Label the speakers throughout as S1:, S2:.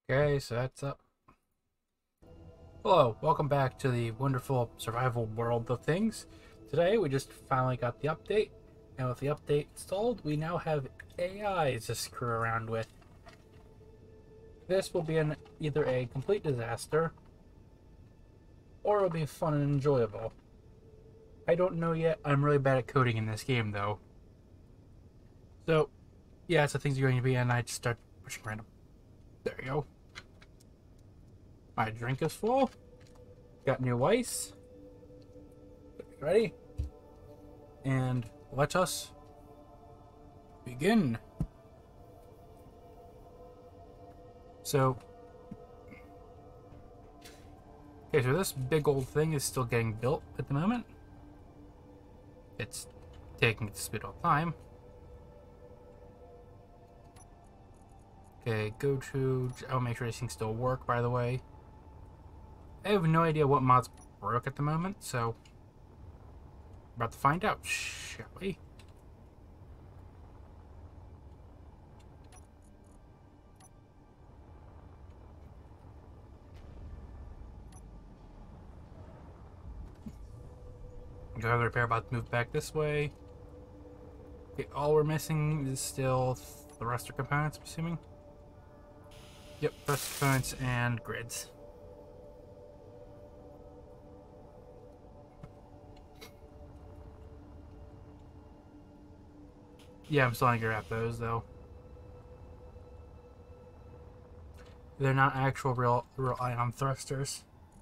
S1: Okay, so that's up. Hello, welcome back to the wonderful survival world of things. Today we just finally got the update, and with the update installed, we now have AIs to screw around with. This will be either a complete disaster, or it'll be fun and enjoyable. I don't know yet. I'm really bad at coding in this game, though. So, yeah, so things are going to be, and I just start pushing random. There you go. My drink is full. Got new ice. Ready? And let us begin. So, okay, so this big old thing is still getting built at the moment. It's taking its sweet old time. Okay, go to... I'll make sure these things still work, by the way. I have no idea what mods broke at the moment, so... We're about to find out, shall we? Go have the repair bot move back this way. Okay, all we're missing is still the thruster components, I'm assuming. Yep, thruster components and grids. Yeah, I'm still gonna grab those though. They're not actual real ion thrusters.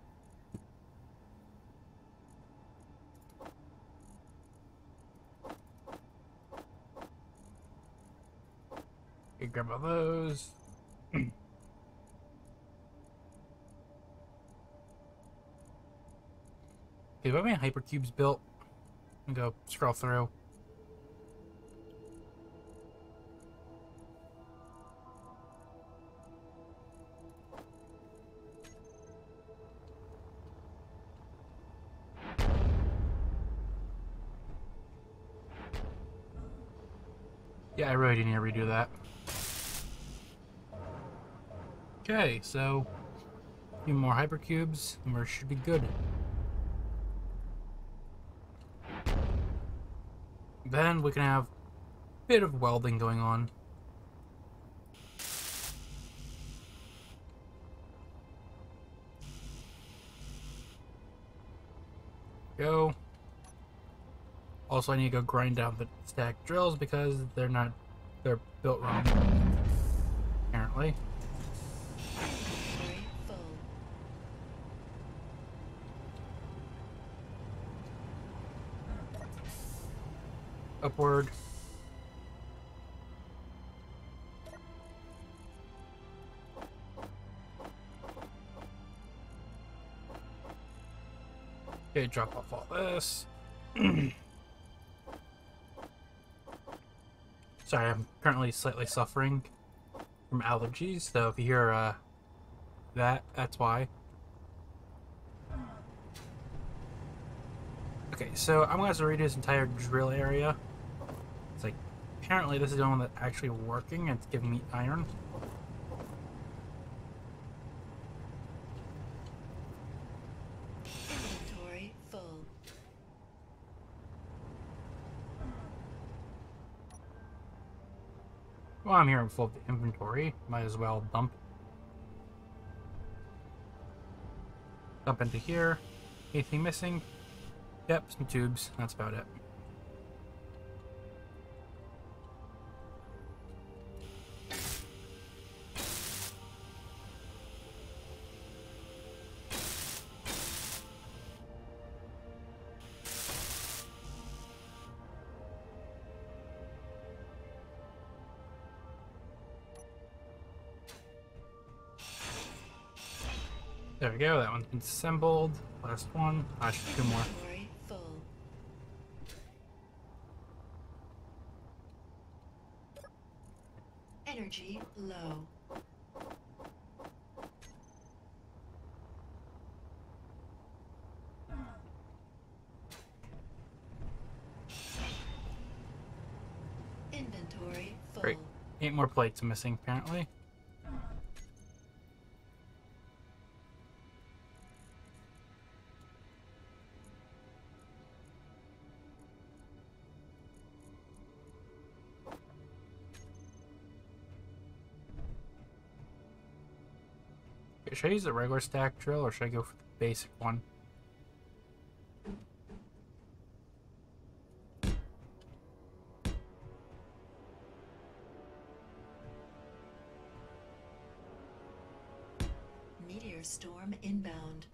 S1: Okay, grab all those. Okay, do I have any hypercubes built? And go scroll through. Yeah, I really need to redo that. Okay, so a few more hypercubes and we should be good. Then we can have a bit of welding going on. Go. Also, I need to go grind down the stack drills because they're built wrong, apparently. Upward. Okay, drop off all this. Sorry, I'm currently slightly suffering from allergies, so if you hear that's why. Okay, so I'm gonna have to redo this entire drill area. It's like, apparently this is the one that's actually working and it's giving me iron.
S2: Inventory full.
S1: Well, I'm here in full inventory. Might as well dump into here. Anything missing? Yep, some tubes. That's about it. There we go, that one's been assembled. Last one. Actually, two more.
S2: Inventory full. Energy low. Inventory full.
S1: Great. 8 more plates missing, apparently. should I use the regular stack drill or should I go for the basic one?
S2: Meteor storm inbound.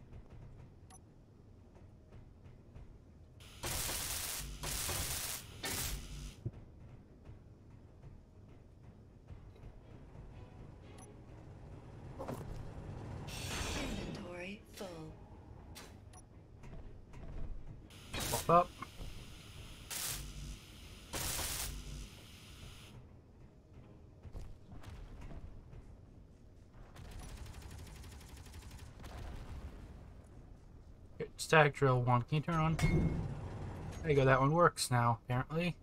S2: Inventory full.
S1: Buff up. Okay, stack drill 1. Can you turn on? There you go, that one works now, apparently.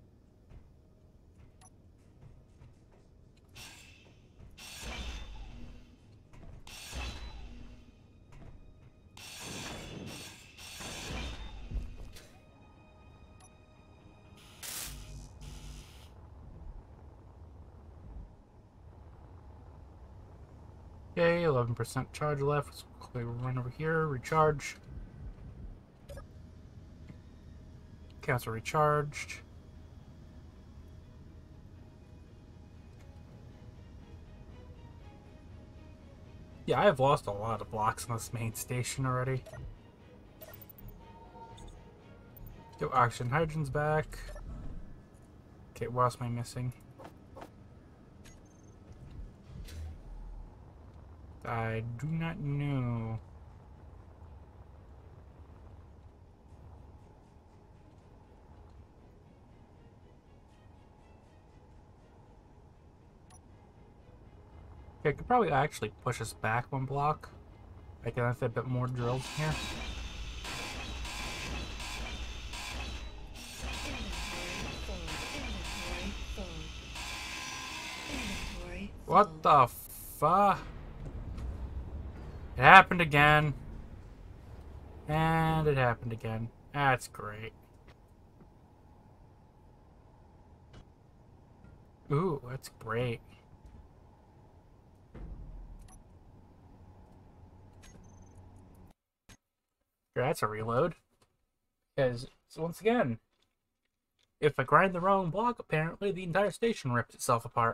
S1: Okay, 11% charge left. Let's quickly run over here, recharge. Cancel recharged. Yeah, I have lost a lot of blocks on this main station already. Yo, oxygen hydrogen's back. Okay, what else am I missing? I do not know. Okay, I could probably actually push us back one block. I can fit a bit more drills here. What the fuck? It happened again. And it happened again. That's great. Ooh, that's great. Sure, that's a reload. Because, so once again, if I grind the wrong block, apparently the entire station rips itself apart.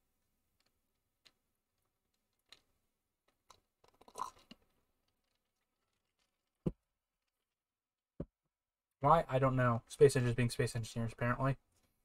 S1: Why? I don't know. Space engineers being space engineers, apparently.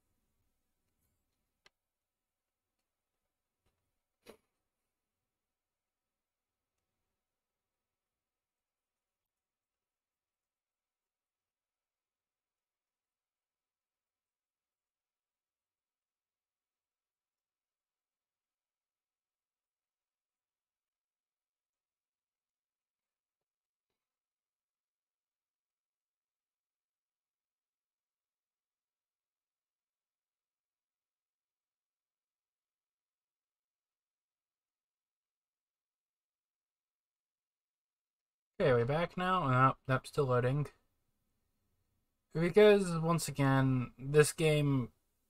S1: Okay, we're back now. Oh, that's still loading. Because, once again, this game...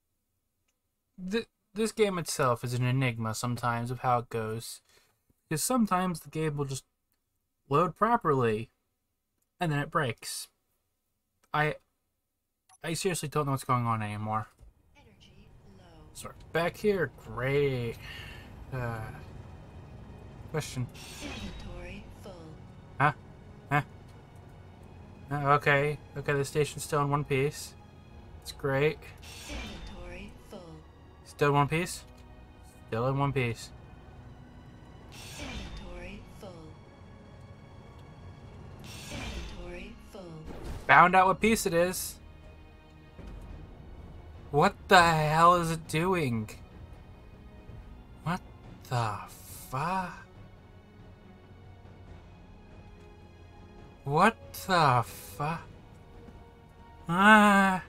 S1: This game itself is an enigma sometimes of how it goes. Because sometimes the game will just load properly, and then it breaks. I seriously don't know what's going on anymore.
S2: Energy low.
S1: Sorry, back here, great. Question.
S2: Inventory full.
S1: Huh? Huh? Okay, the station's still in one piece. It's great.
S2: Inventory full.
S1: Still in one piece? Still in one piece.
S2: Inventory full. Inventory full.
S1: Found out what piece it is. What the hell is it doing? What the fuck? What the fuck? Ah.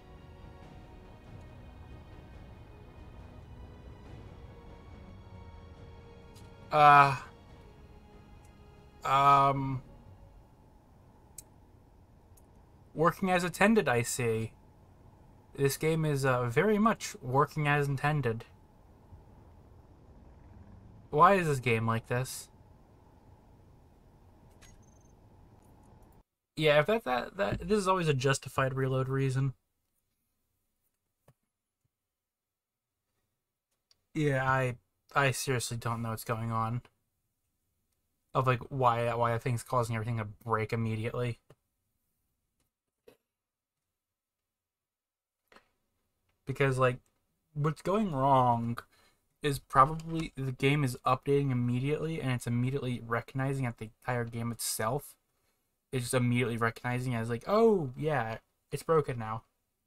S1: Working as intended, I see. This game is very much working as intended. Why is this game like this? Yeah, if that this is always a justified reload reason. Yeah, I seriously don't know what's going on. Of like why a thing's causing everything to break immediately. Because like what's going wrong is probably the game is updating immediately and it's immediately recognizing that the entire game itself is just immediately recognizing as like, oh yeah, it's broken now.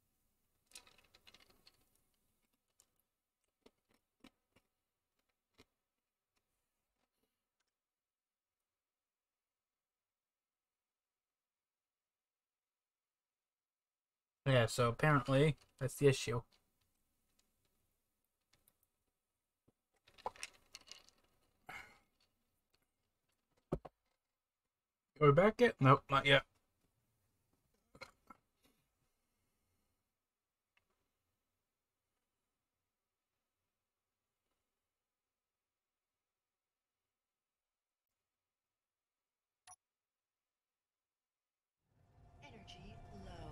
S1: Yeah, so apparently that's the issue. Are we back yet? Nope, not yet.
S2: Energy low.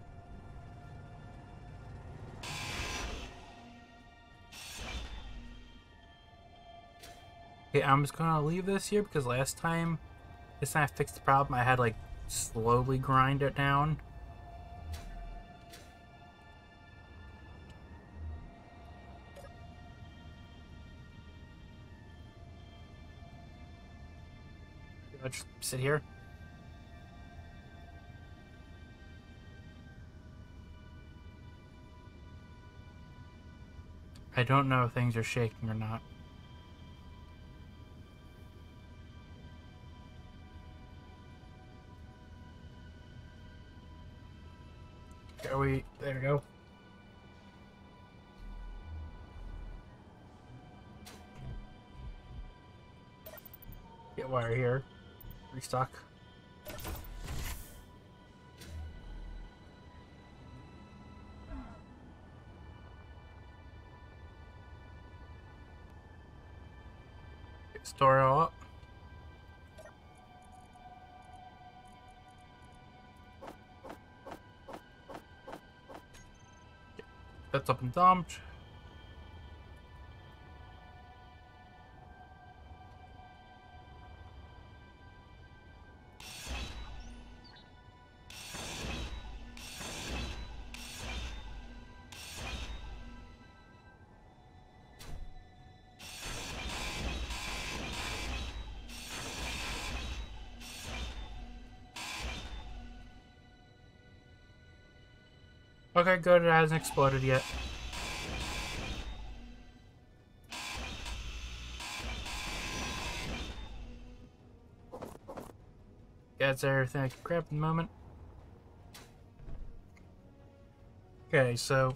S1: Okay, I'm just gonna leave this here because this time I fixed the problem. I had like slowly grind it down. I'll just sit here. I don't know if things are shaking or not. There we go. Get wire here. Restock. Store it all up. That's up and dumped. Okay, good. It hasn't exploded yet. That's everything I can grab at the moment. Okay, so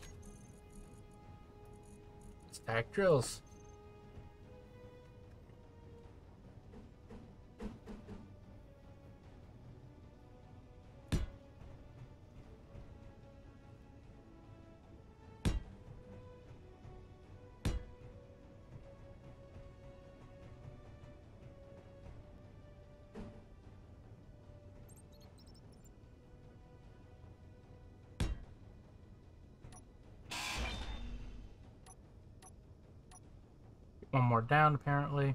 S1: stack drills. One more down, apparently.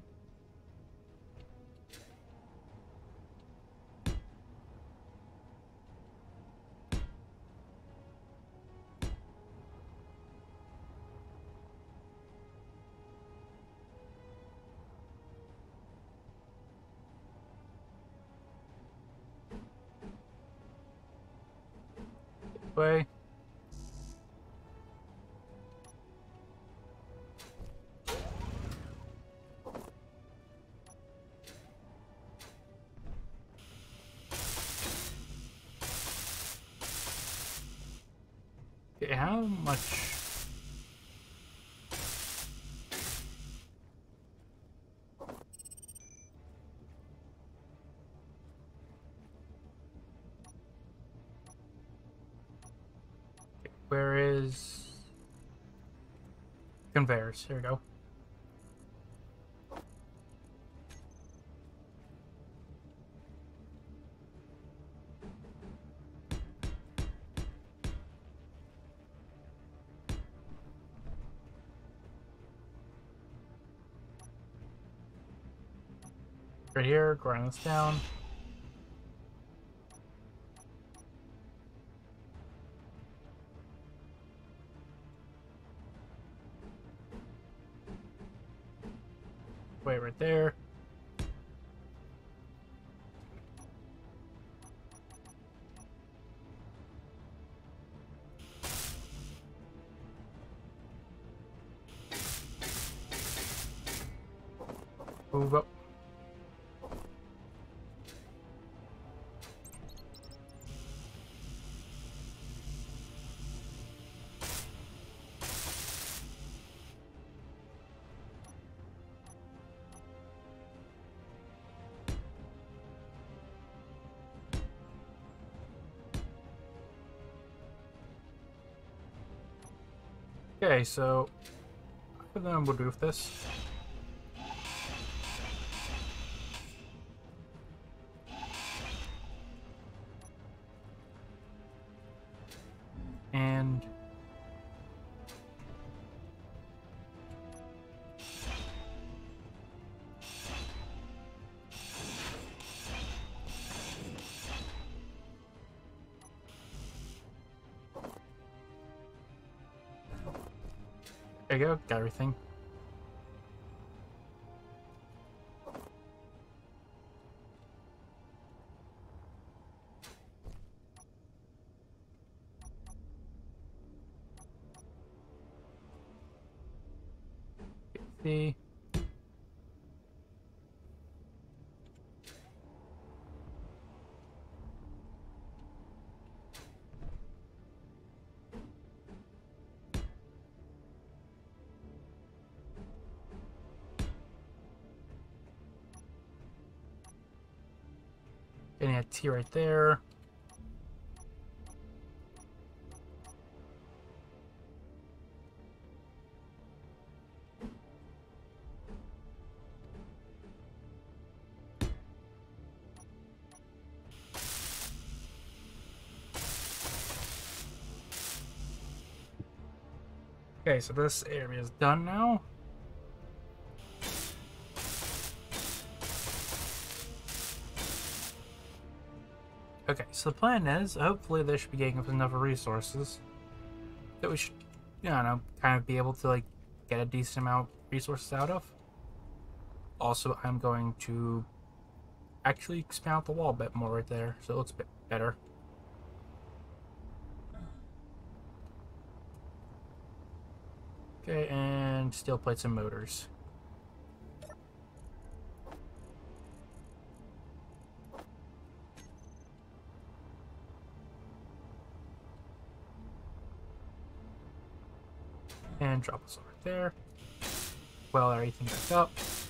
S1: Way. Okay, how much? Where is conveyors? Here we go. Right here, grind this down. Wait, right there. Move up. Okay, so I then we'll do with this. And there you go, got everything. See. Getting a T right there. Okay, so this area is done now. Okay, so the plan is, hopefully they should be getting up enough resources that we should, you know, kind of be able to, like, get a decent amount of resources out of. Also, I'm going to actually expand out the wall a bit more right there, so it looks a bit better. Okay, and steel plates and motors. And drop us over there. Well, everything back up.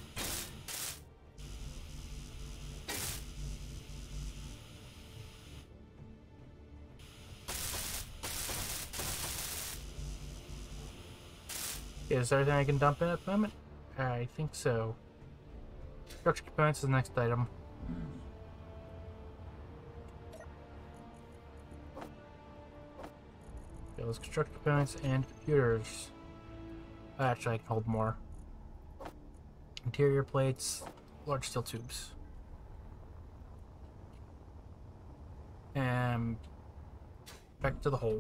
S1: Is there anything I can dump in at the moment? I think so. Structure components is the next item. Okay, let's construct components and computers. Actually, I can hold more. Interior plates, large steel tubes. And back to the hole.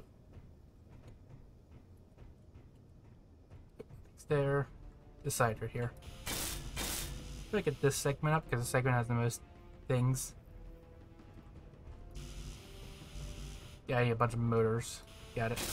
S1: It's there. This side right here. I'm gonna get this segment up because the segment has the most things. Yeah, I need a bunch of motors. Got it.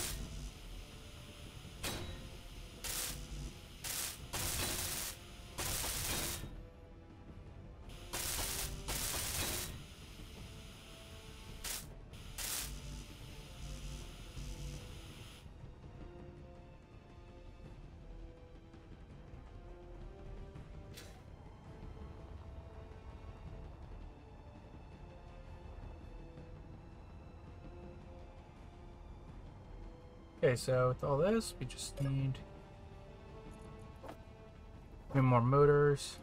S1: Okay, so with all this, we just need more motors.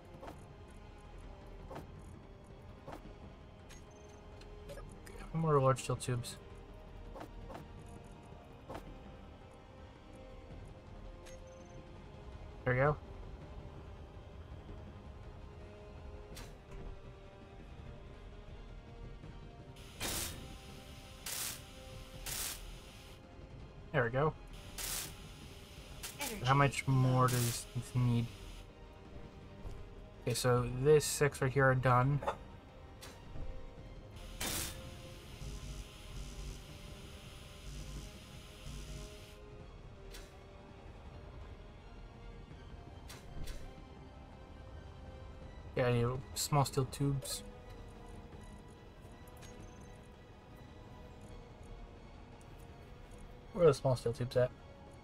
S1: Okay, more large steel tubes. There we go. There we go.
S2: Energy
S1: How much more
S2: low.
S1: does this need? Okay, so this 6 right here are done. Yeah, I need small steel tubes. Where are the small steel tubes at?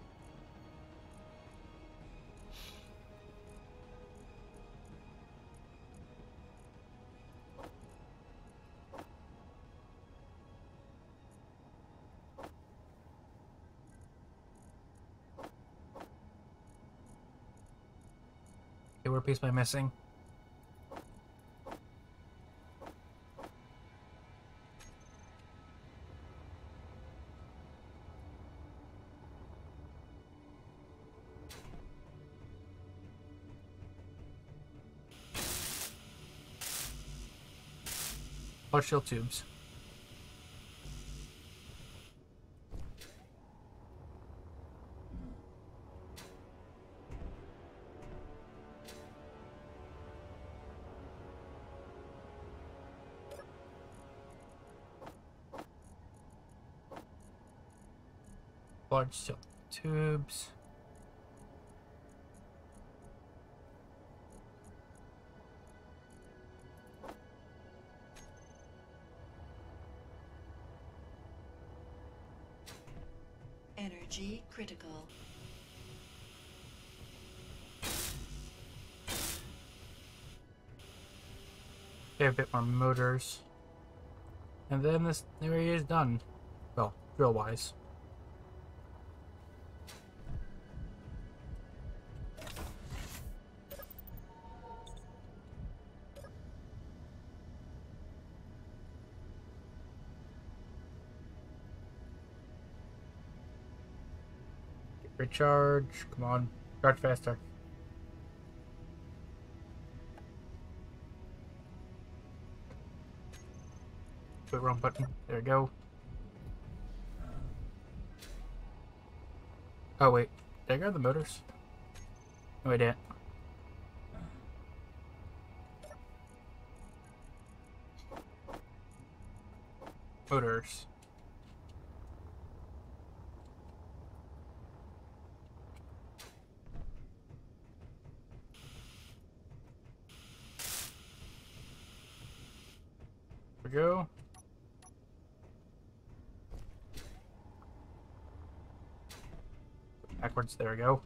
S1: Okay, what piece am I missing? Large steel tubes. Large steel tubes.
S2: Energy critical.
S1: Okay, a bit more motors. And then this area is done. Well, drill-wise. Recharge. Come on. Charge faster. Put wrong button. There we go. Oh, wait. Did I grab the motors? No, I didn't. Motors. There we go. Backwards. There we go.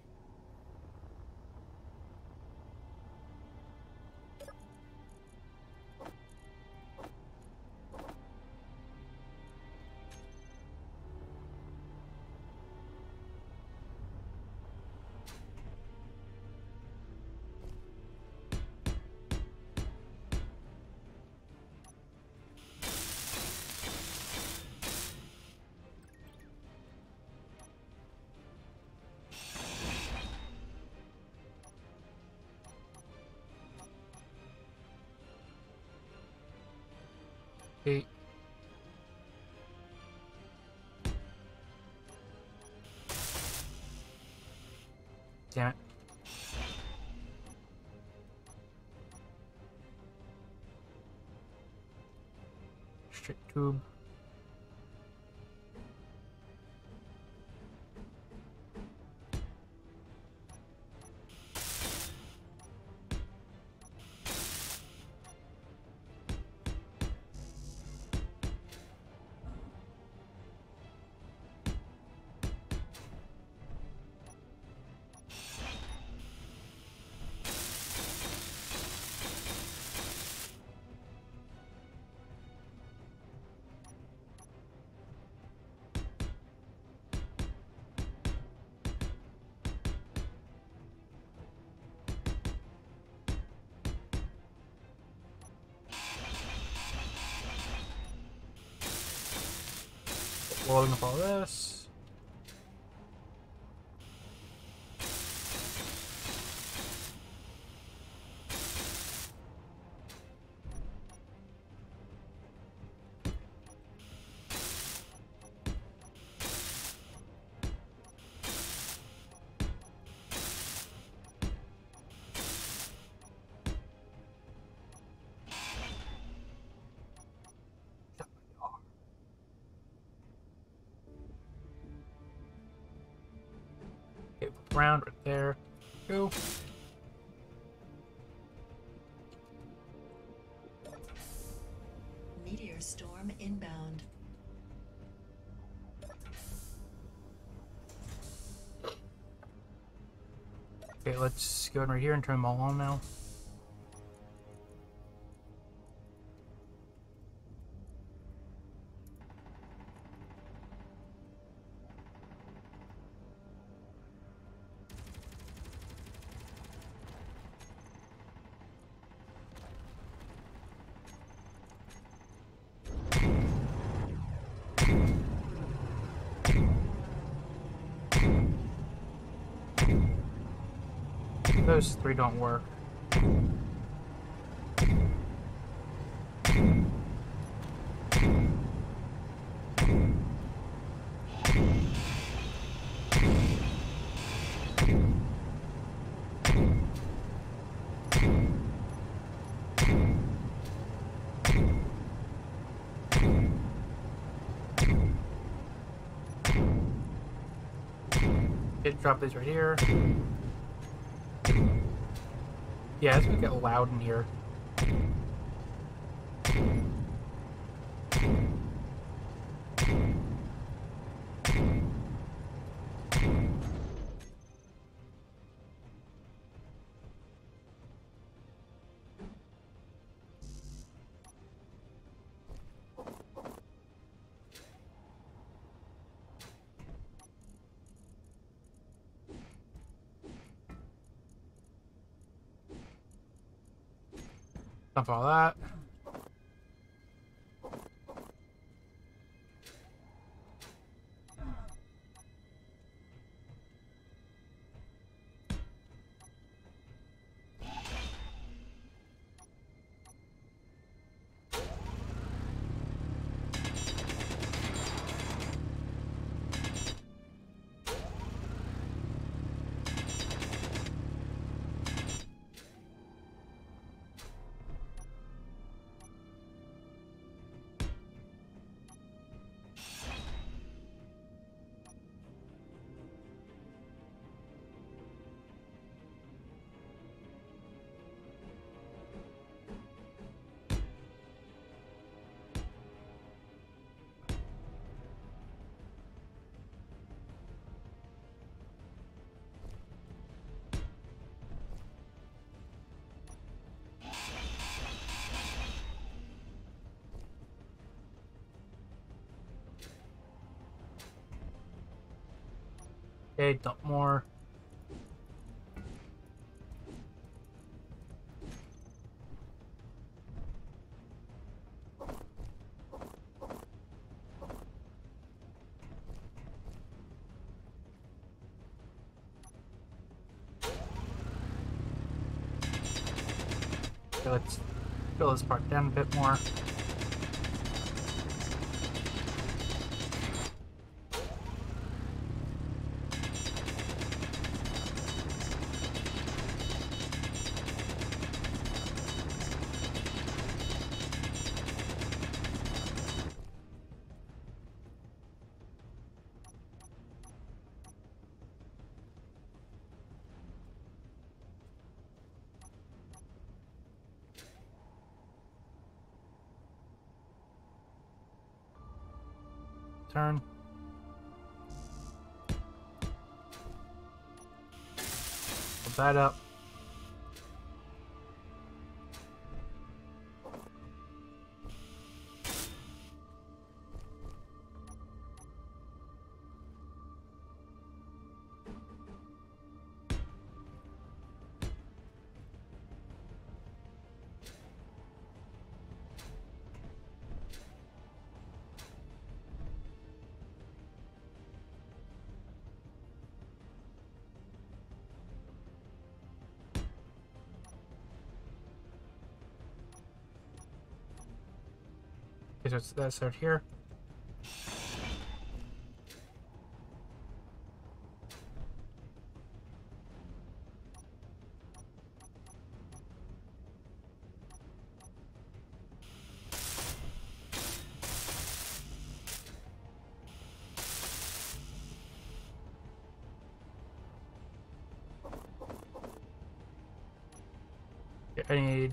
S1: Okay. Damn it. Straight tube. Loading up all this. ground right there. Go.
S2: Meteor storm inbound.
S1: Okay, let's go in right here and turn them all on now. Those three don't work. Okay, drop these right here. Yeah, it's gonna get loud in here. Dump all that. Okay, dump more. Okay, let's fill this part down a bit more. Turn. Put that up. Okay, so it's that start here. Okay, I need...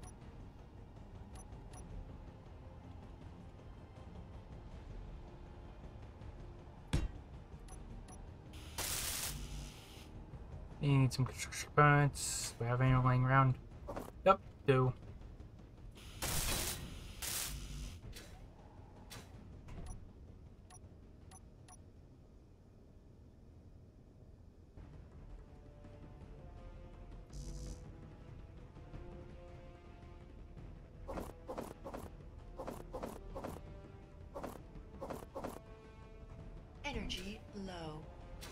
S1: Need some construction components. Do we have any laying around? Yep, do.
S2: Energy low.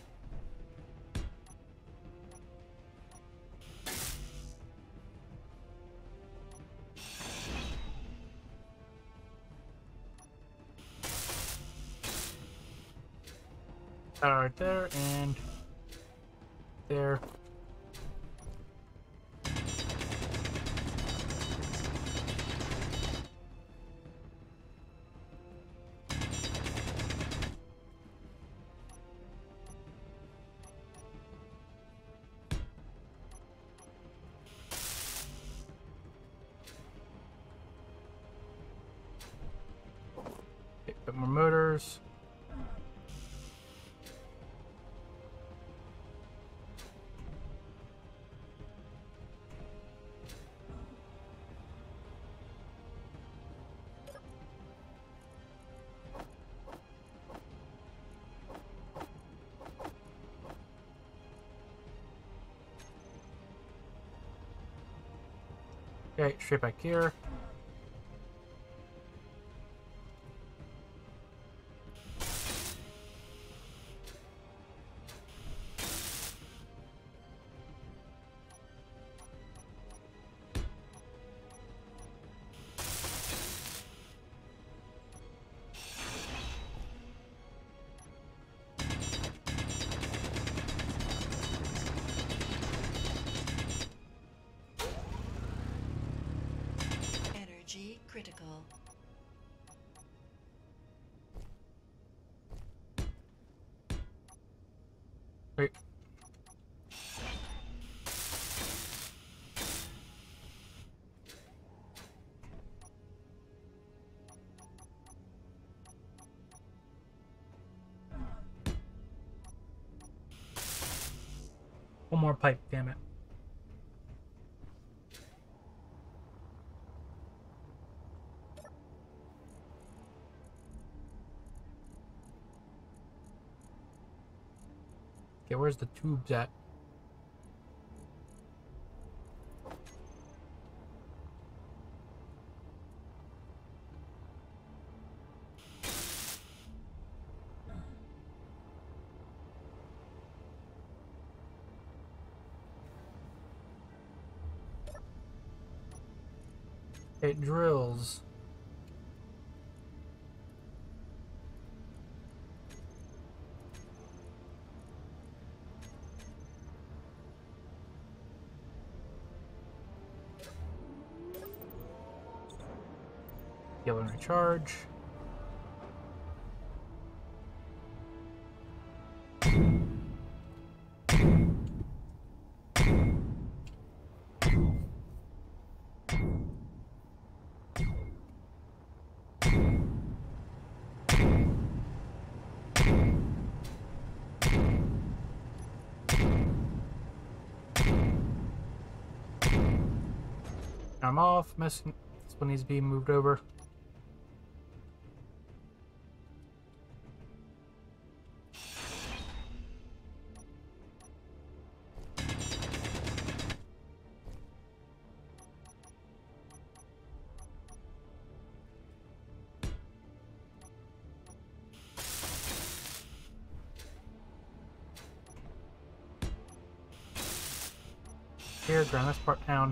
S1: That right there, and there. Okay, bit more motors. Okay, straight back here.
S2: Energy critical.
S1: Wait. One more pipe, damn it. Okay, where's the tubes at? It drills. Heal and recharge. I'm off. This one needs to be moved over. Here, grind this part down.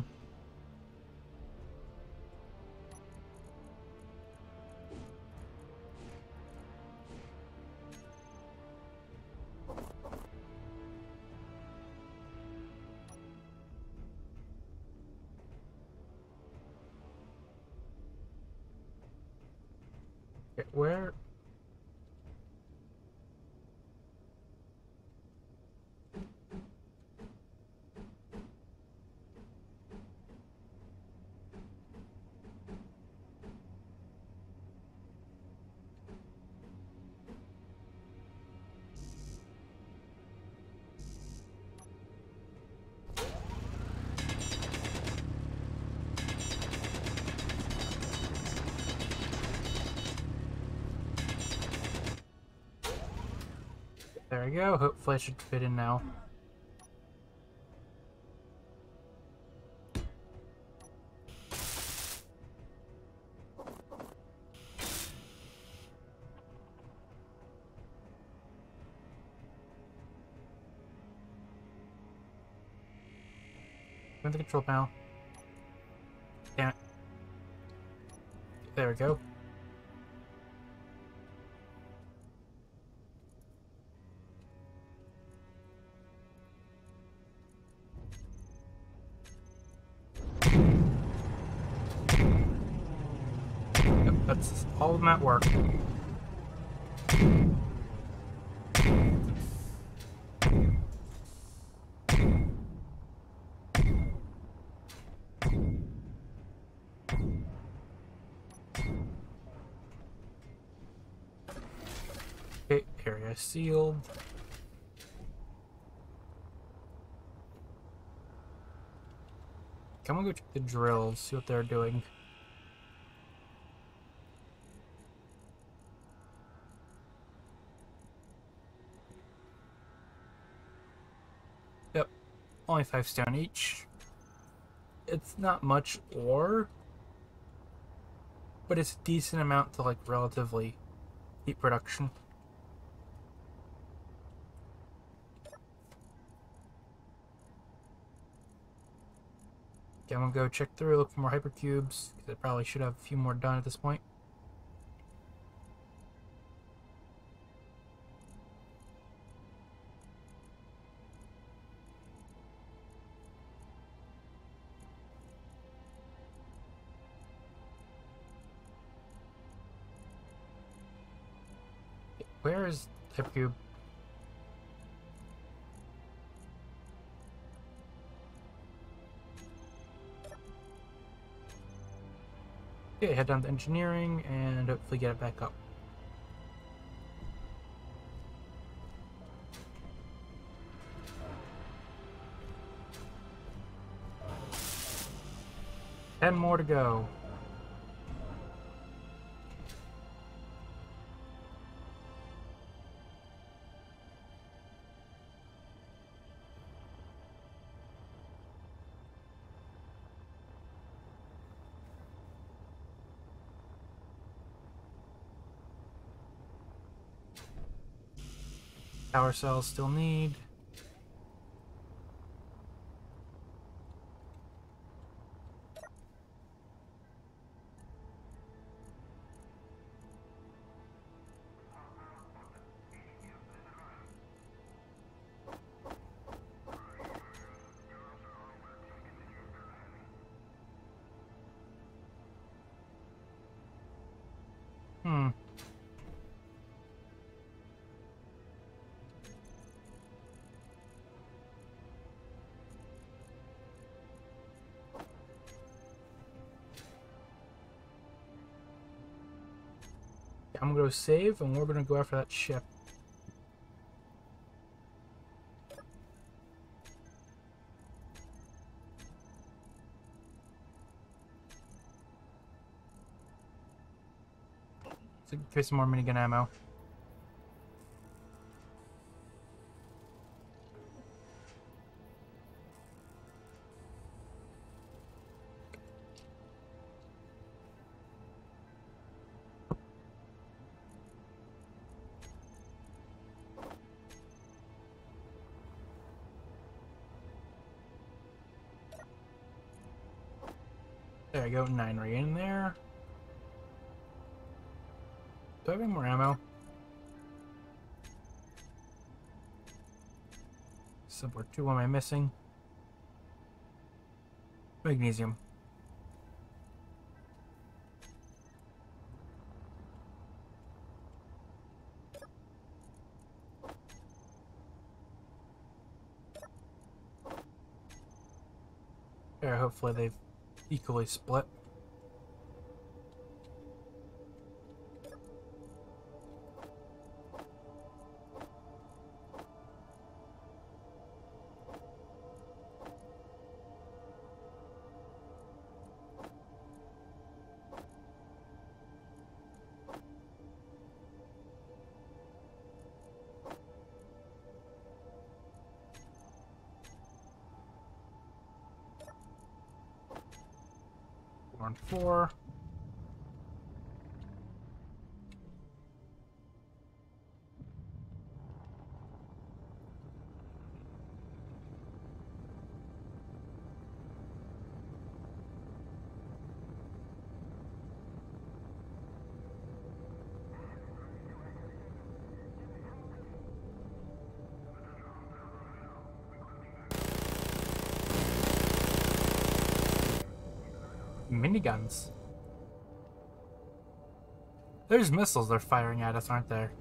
S1: Okay, where? There we go. Hopefully I should fit in now. Go to the control panel. Damn it. There we go. Yep, that's all of them at work. Okay, area sealed. I'm gonna go check the drills, see what they're doing. Yep, only 5 stone each. It's not much ore, but it's a decent amount to like relatively heat production. Okay, I'm gonna go check through, look for more hypercubes, because I probably should have a few more done at this point. Where is hypercube? Okay, head down to engineering and hopefully get it back up. Ten more to go. Power cells still need. Hmm. I'm gonna go save and we're gonna go after that ship. So get some more minigun ammo. There we go, 9 right in there. Do I have any more ammo? Somewhere 2, what am I missing? Magnesium. There, hopefully they've equally split. 4 and 4. Miniguns. There's missiles they're firing at us, aren't there?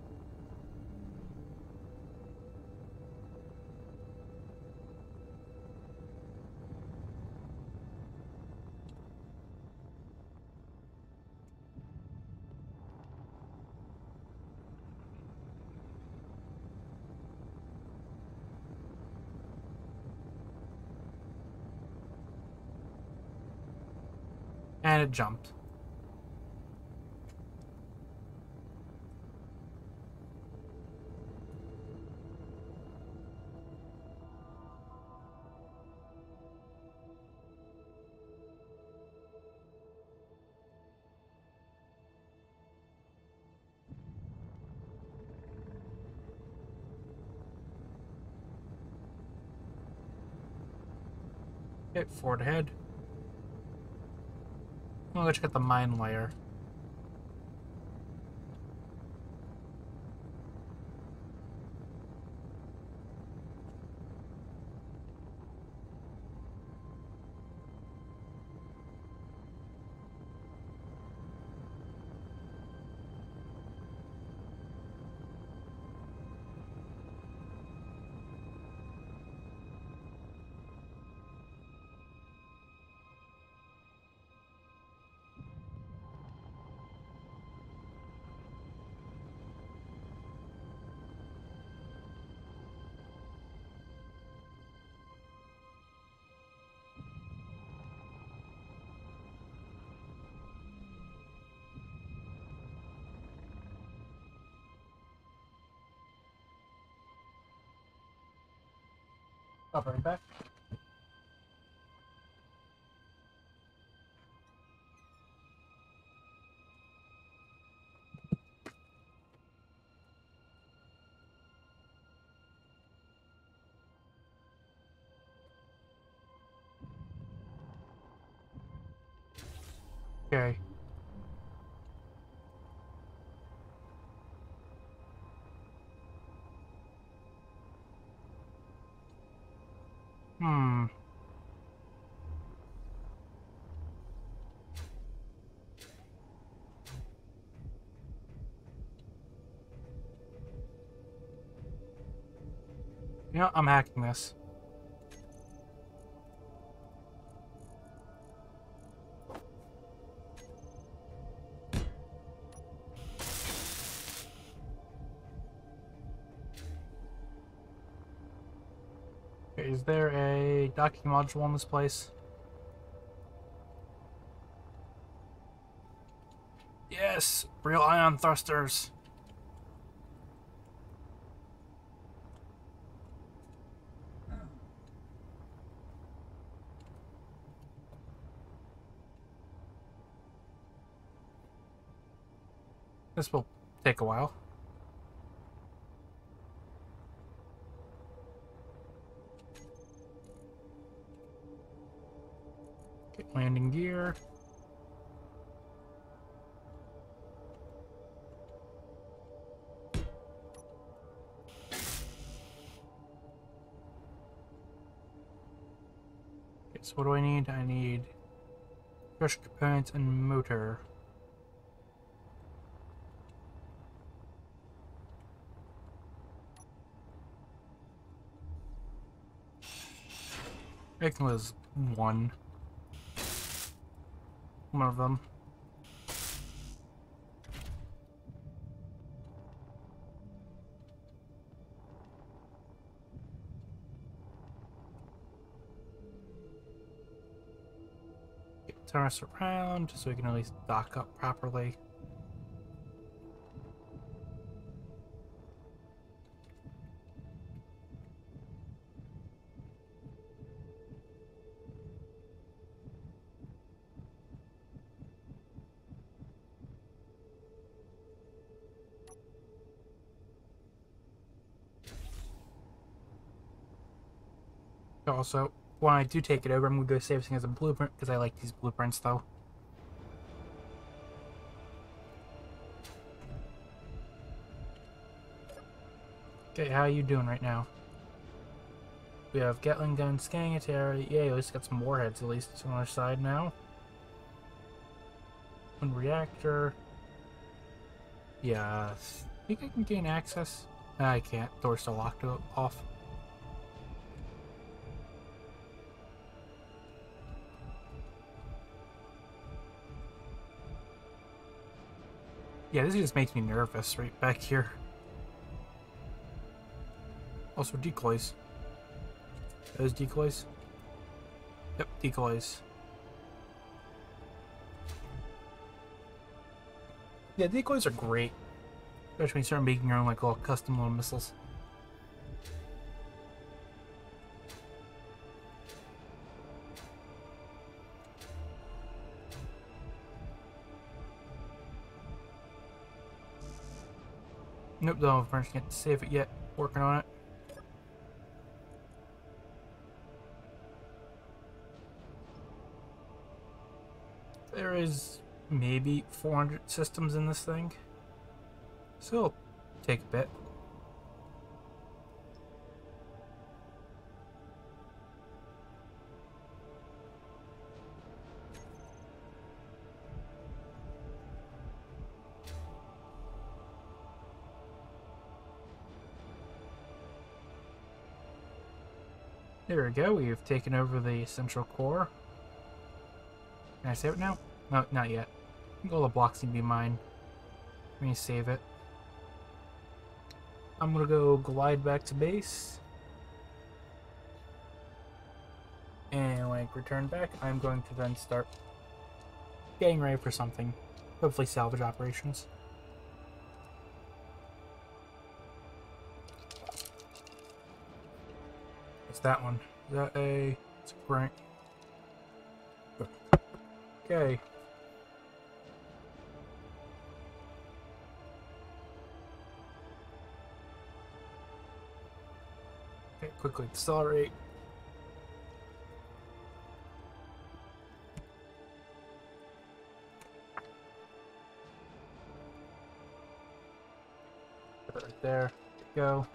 S1: And it jumped. Okay, forward ahead. I'll go check out the mine layer. I'll be right back. Okay. Hmm. You know, I'm hacking this. Okay, is there a docking module in this place? Yes! Real ion thrusters! This will take a while. Okay, landing gear. Okay, so what do I need? I need crush components and motor. I think it was one of them. Okay, turn us around so we can at least dock up properly. Also, when I do take it over, I'm going to go save this as a blueprint, because I like these blueprints, though. Okay, how are you doing right now? We have Gatling gun, scanning it area. Yay, at least got some warheads, at least on our side now. One reactor. Yes. You think I can gain access? Nah, I can't. Door's still locked off. Yeah, this just makes me nervous right back here. Also, decoys. Those decoys? Yep, decoys. Yeah, decoys are great. Especially when you start making your own, like, little custom little missiles. Nope, don't can't save it yet. Working on it. There is maybe 400 systems in this thing. So it'll take a bit. There we go, we've taken over the central core. Can I save it now? No, not yet. I think all the blocks need to be mine. Let me save it. I'm gonna go glide back to base. And when I return back, I'm going to then start getting ready for something. Hopefully salvage operations. What's that one? Is that a... It's a crank. Okay. Okay, quickly accelerate. Right there. Go.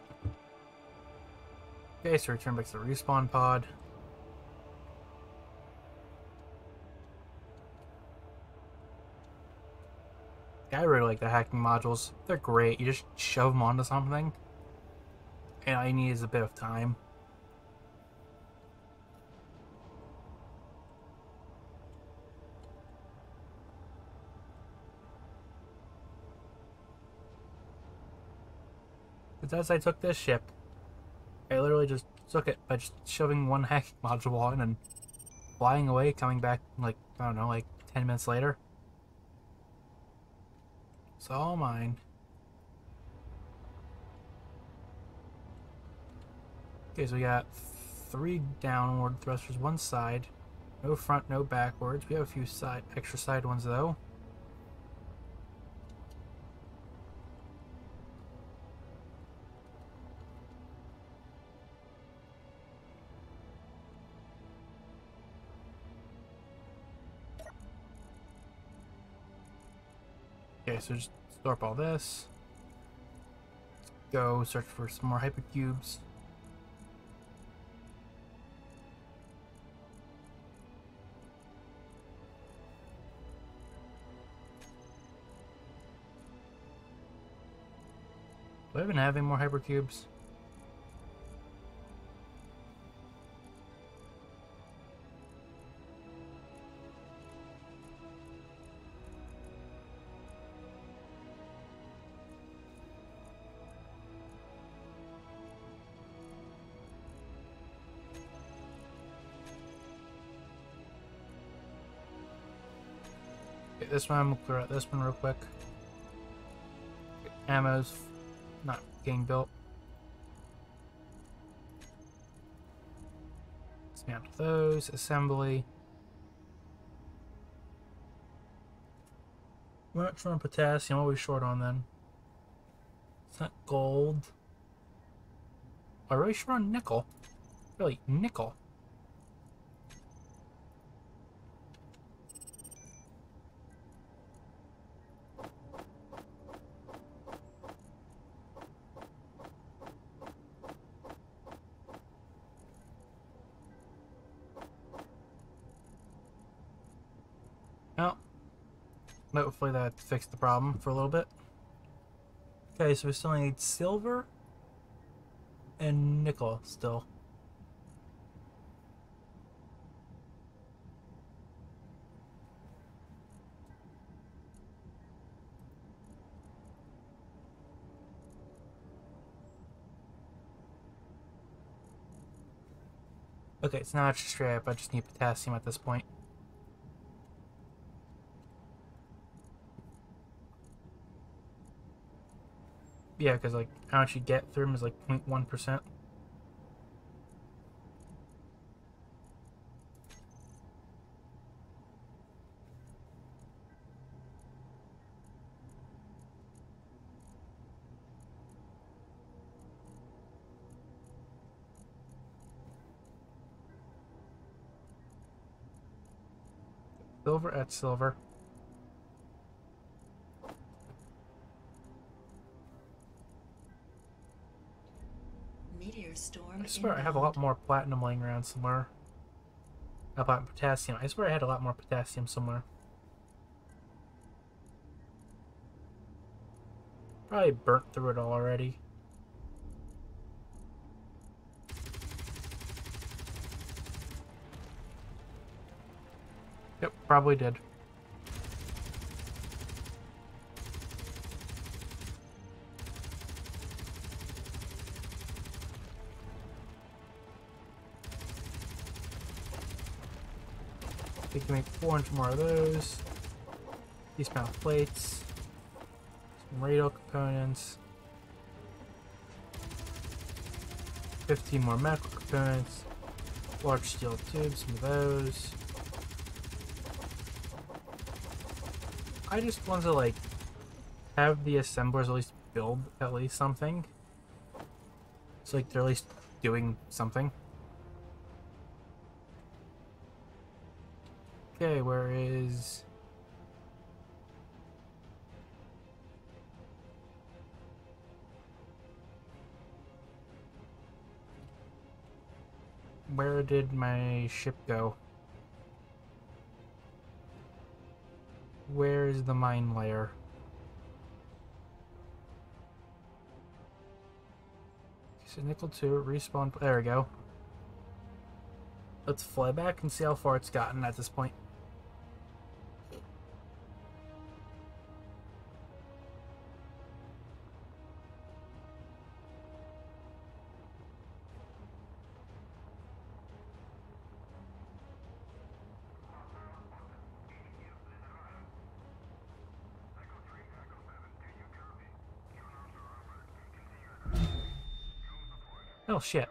S1: Okay, so return back to the respawn pod. Yeah, I really like the hacking modules. They're great. You just shove them onto something. And all you need is a bit of time. But as I took this ship, I literally just took it by just shoving one hacking module on and flying away, coming back like, I don't know, like 10 minutes later. It's all mine. Okay, so we got 3 downward thrusters, 1 side. No front, no backwards. We have a few extra side ones though. Okay, so just store up all this. Let's go search for some more hypercubes. Do I even have any more hypercubes? Okay, this one, I'm gonna clear out this one real quick. Ammo's not getting built. Dismantle those. Assembly. We're not short on potassium. What are we short on then? It's not gold. Are we really short on nickel? Really, nickel. Well, hopefully that fixed the problem for a little bit. Okay, so we still need silver and nickel still. Okay, so now it's just straight up. I just need potassium at this point. Yeah, because like how much you get through them is like 0.1%. Silver at silver.
S2: Meteor storm
S1: I swear I have a lot more platinum laying around somewhere. How about potassium? I swear I had a lot more potassium somewhere. Probably burnt through it all already. Yep, probably did. We can make 400 more of those. These panel plates. Some radar components. 15 more medical components. Large steel tubes, some of those. I just want to like have the assemblers at least build at least something. So like they're at least doing something. Okay, where is... Where did my ship go? Where is the mine layer? So nickel 2, respawn... There we go. Let's fly back and see how far it's gotten at this point. Oh shit.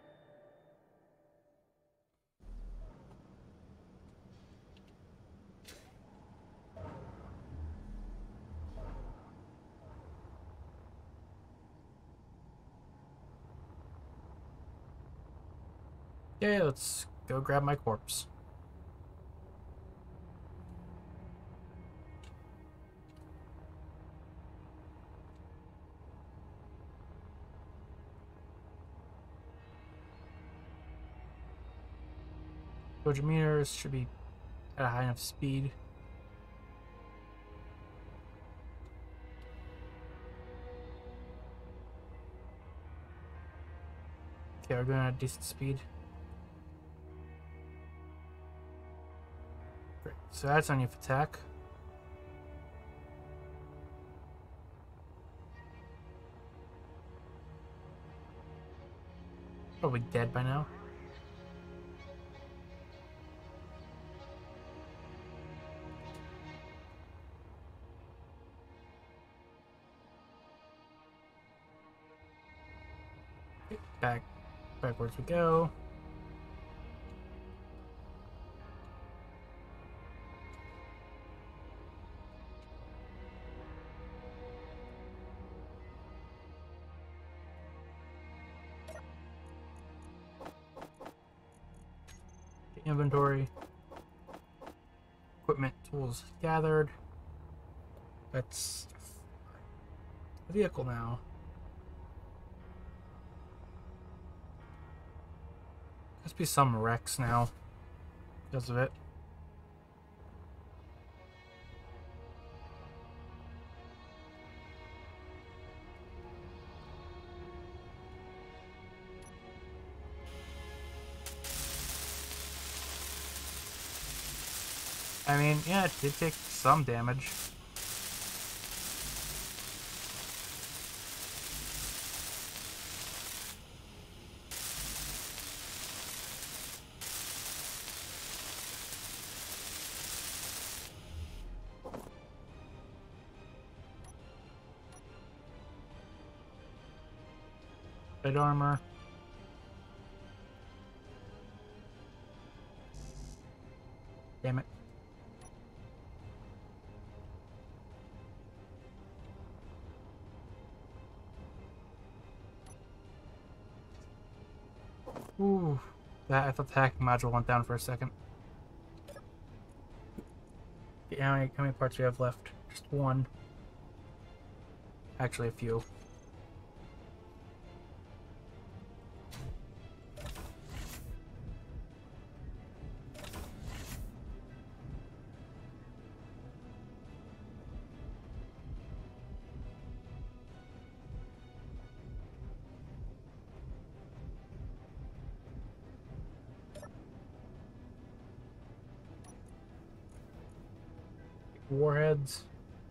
S1: Yeah, let's go grab my corpse. Torture meters should be at a high enough speed. Okay, we're going at a decent speed. Great, so that's on your attack. Probably dead by now. Okay, backwards we go. Inventory. Equipment, tools gathered. That's the vehicle now. Must be some wrecks now because of it. I mean, yeah, it did take some damage. Light armor. Damn it. Ooh. I thought the hacking module went down for a second. Okay, how many parts do you have left? Just one. Actually, a few. Warheads.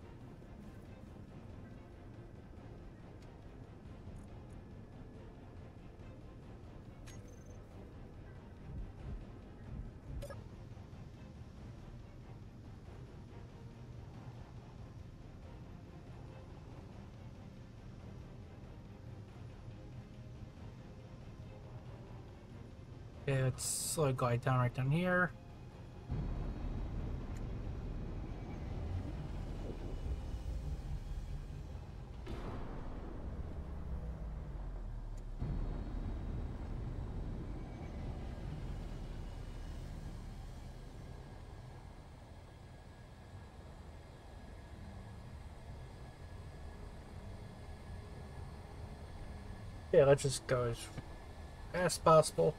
S1: Okay, let's slowly glide down right down here. Yeah, let's just go as fast as possible.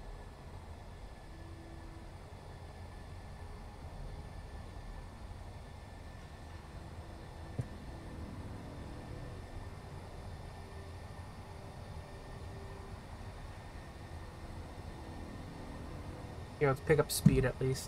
S1: Yeah, let's pick up speed at least.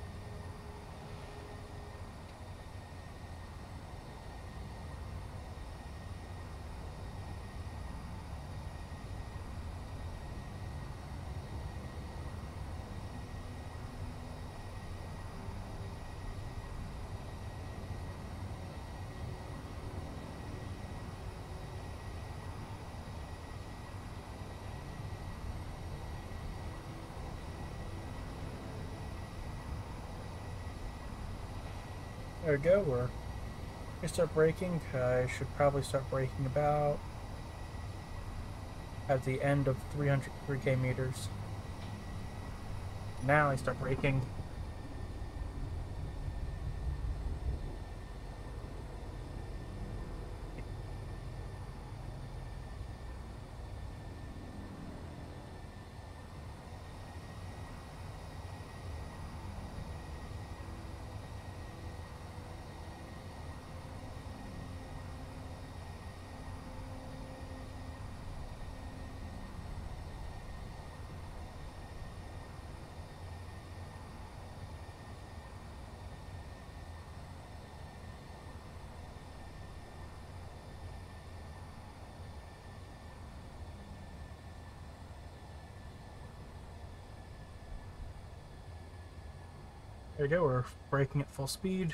S1: There we go. We're gonna start braking. I should probably start braking about at the end of 300 meters. Now I start braking. There we go. We're braking at full speed.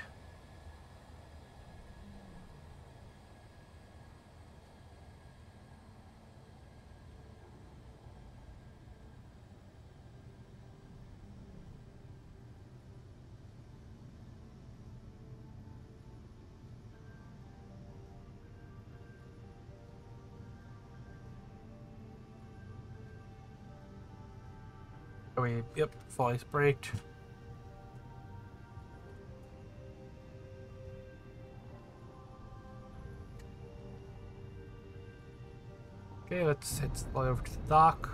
S1: Yep, fully braked. Okay, let's head slowly over to the dock.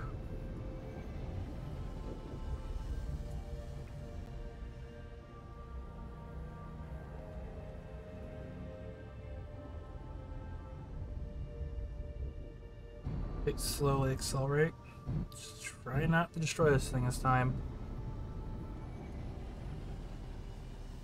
S1: Slowly accelerate. Just try not to destroy this thing this time.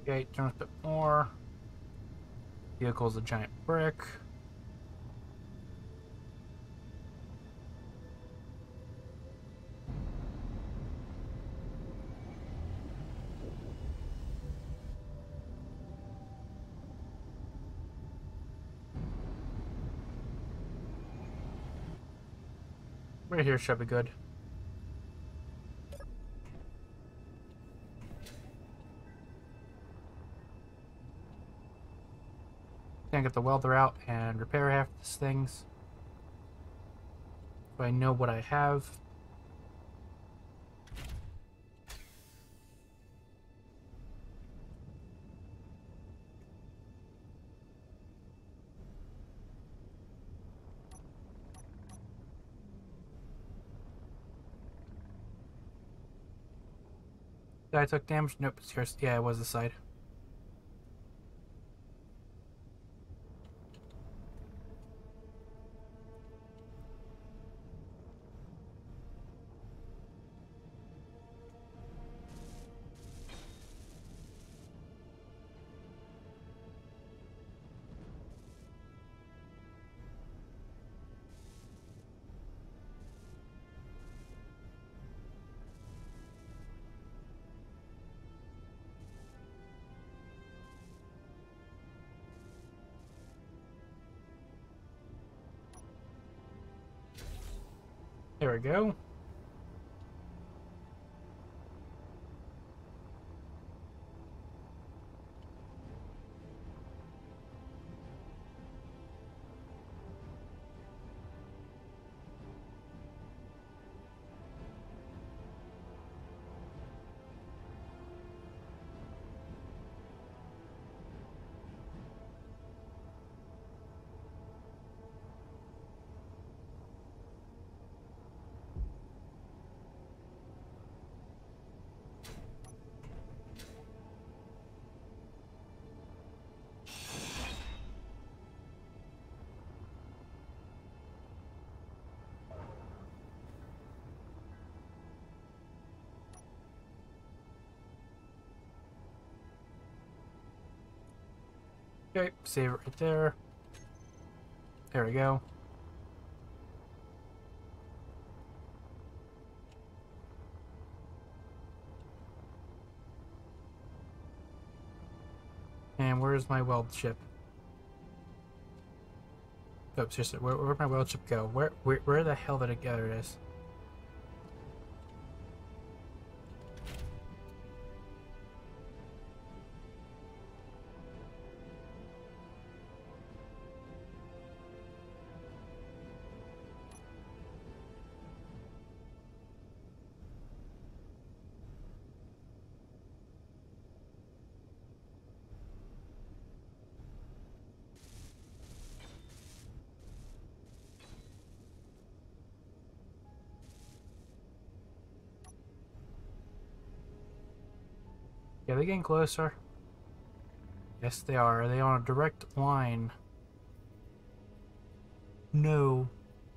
S1: Okay, turn a bit more. Vehicle's a giant brick. Right here should be good. Gonna get the welder out and repair half these things. So I know what I have. I took damage? Nope, it's here. Yeah, it was the side. There we go. Okay, save it right there. There we go. And where's my weld ship? Oh, seriously, where'd my weld ship go? Where the hell did it go? There it is. Yeah, they're getting closer. Yes, they are. Are they on a direct line? No.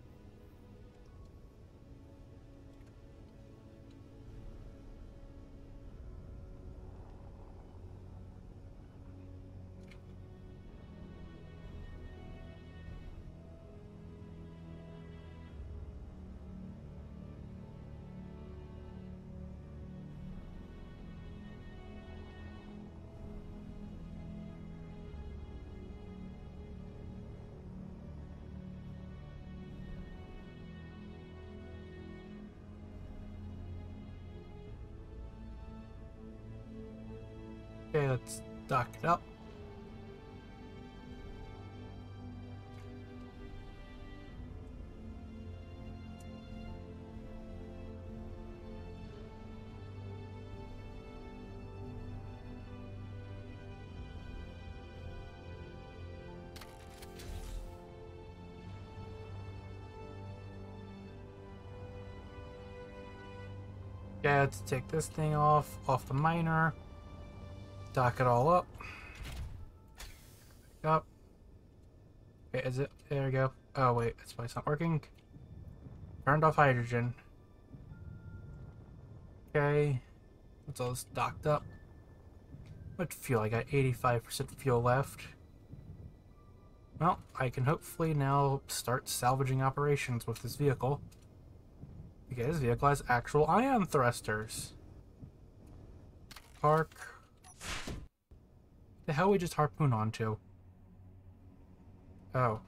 S1: Okay, let's dock it up. Yeah, let's take this thing off the miner. Dock it all up. Up. Okay, is it? There we go. Oh wait, that's why it's not working. Turned off hydrogen. Okay. That's all this docked up. What fuel? I got 85% fuel left. Well, I can hopefully now start salvaging operations with this vehicle. Because this vehicle has actual ion thrusters. Park. The hell we just harpoon onto? Oh.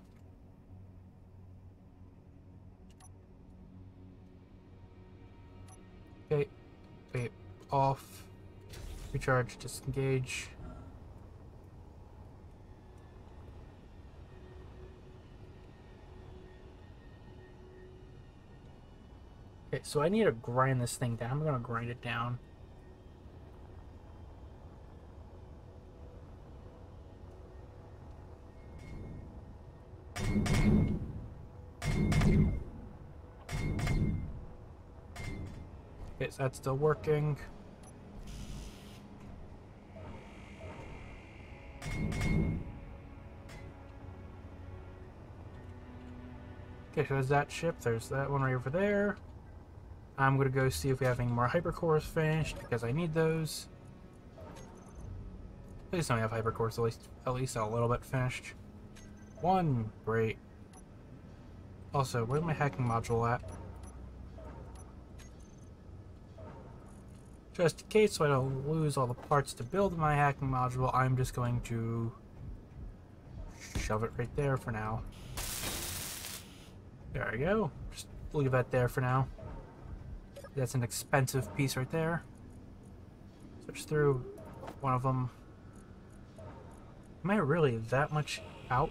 S1: Okay. Wait. Off. Recharge. Disengage. Okay, so I need to grind this thing down. I'm gonna grind it down. Okay, so that's still working. Okay, so there's that ship. There's that one right over there. I'm gonna go see if we have any more hypercores finished because I need those. Please don't have hypercores at least a little bit finished. One, great. Also, where's my hacking module at? Just in case so I don't lose all the parts to build my hacking module, I'm just going to shove it right there for now. There we go. Just leave that there for now. That's an expensive piece right there. Switch through one of them. Am I really that much out?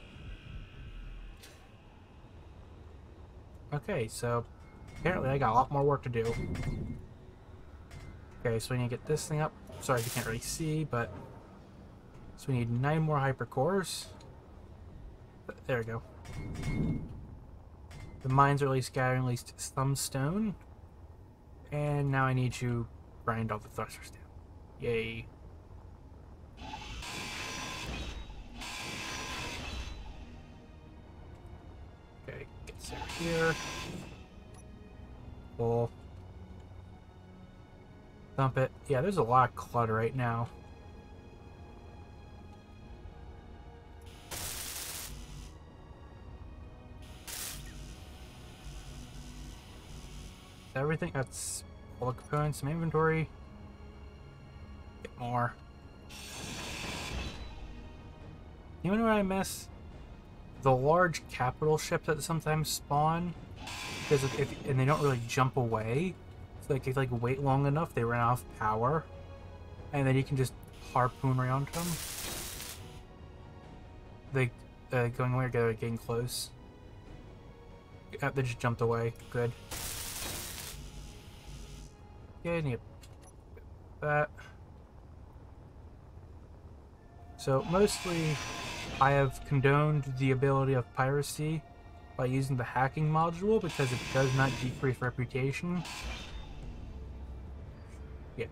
S1: Okay, so apparently I got a lot more work to do. Okay, so we need to get this thing up. Sorry if you can't really see, but... So we need 9 more hypercores. There we go. The mines are at least gathering at least some stone. And now I need to grind all the thrusters down. Yay. Okay, get Sarah here. Cool. Dump it. Yeah, there's a lot of clutter right now. Everything, that's all the components in my inventory. Get more. You know what I miss? The large capital ships that sometimes spawn. Because and they don't really jump away. So like if you wait long enough, they run out of power. And then you can just harpoon around them. They going away or getting close. They just jumped away. Good. Yeah, I need that. So mostly I have condoned the ability of piracy by using the hacking module because it does not decrease reputation. Yeah.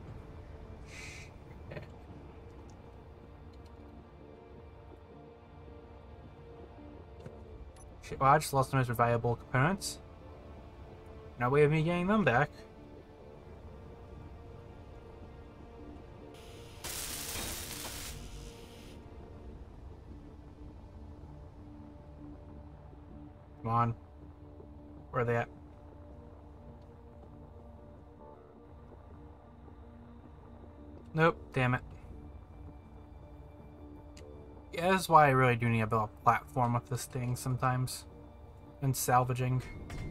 S1: Shit, well, I just lost the most valuable components. No way of me getting them back. Come on. Where are they at? Nope, damn it. Yeah, that's why I really do need to build a platform with this thing sometimes. And salvaging.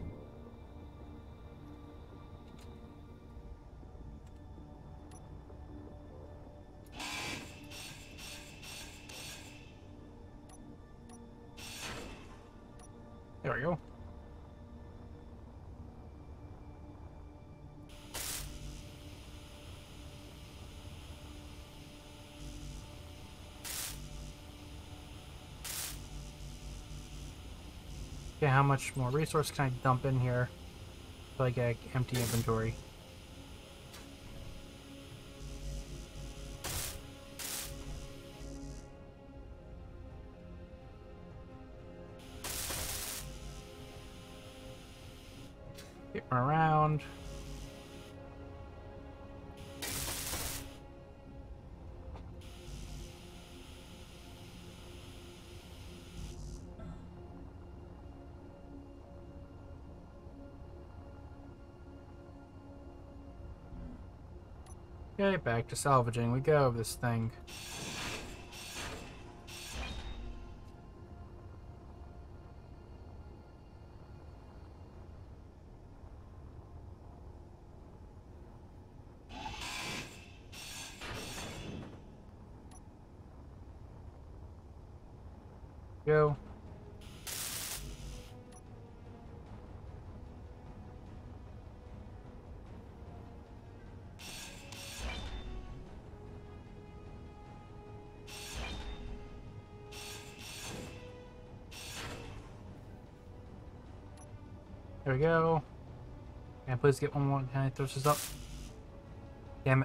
S1: There we go. Okay, how much more resource can I dump in here so I get empty inventory? Get around. Okay, back to salvaging we go of this thing. Go. There we go. And please get one more. Can I throw this up? Damn it.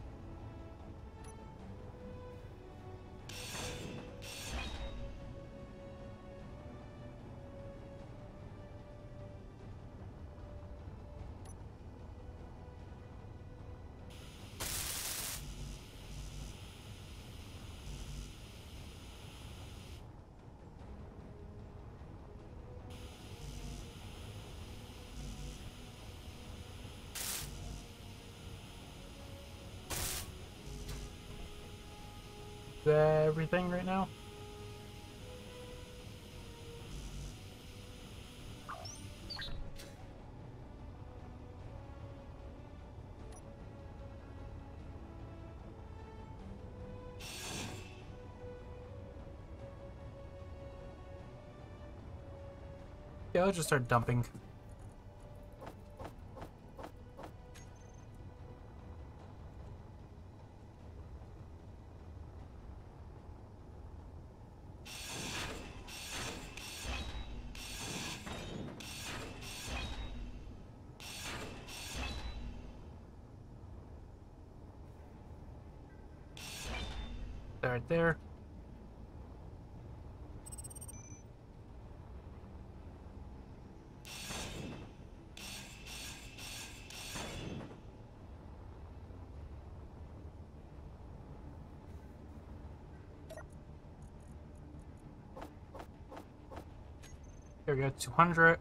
S1: Everything right now? Yeah, let's just start dumping. Right there. There we go, 200.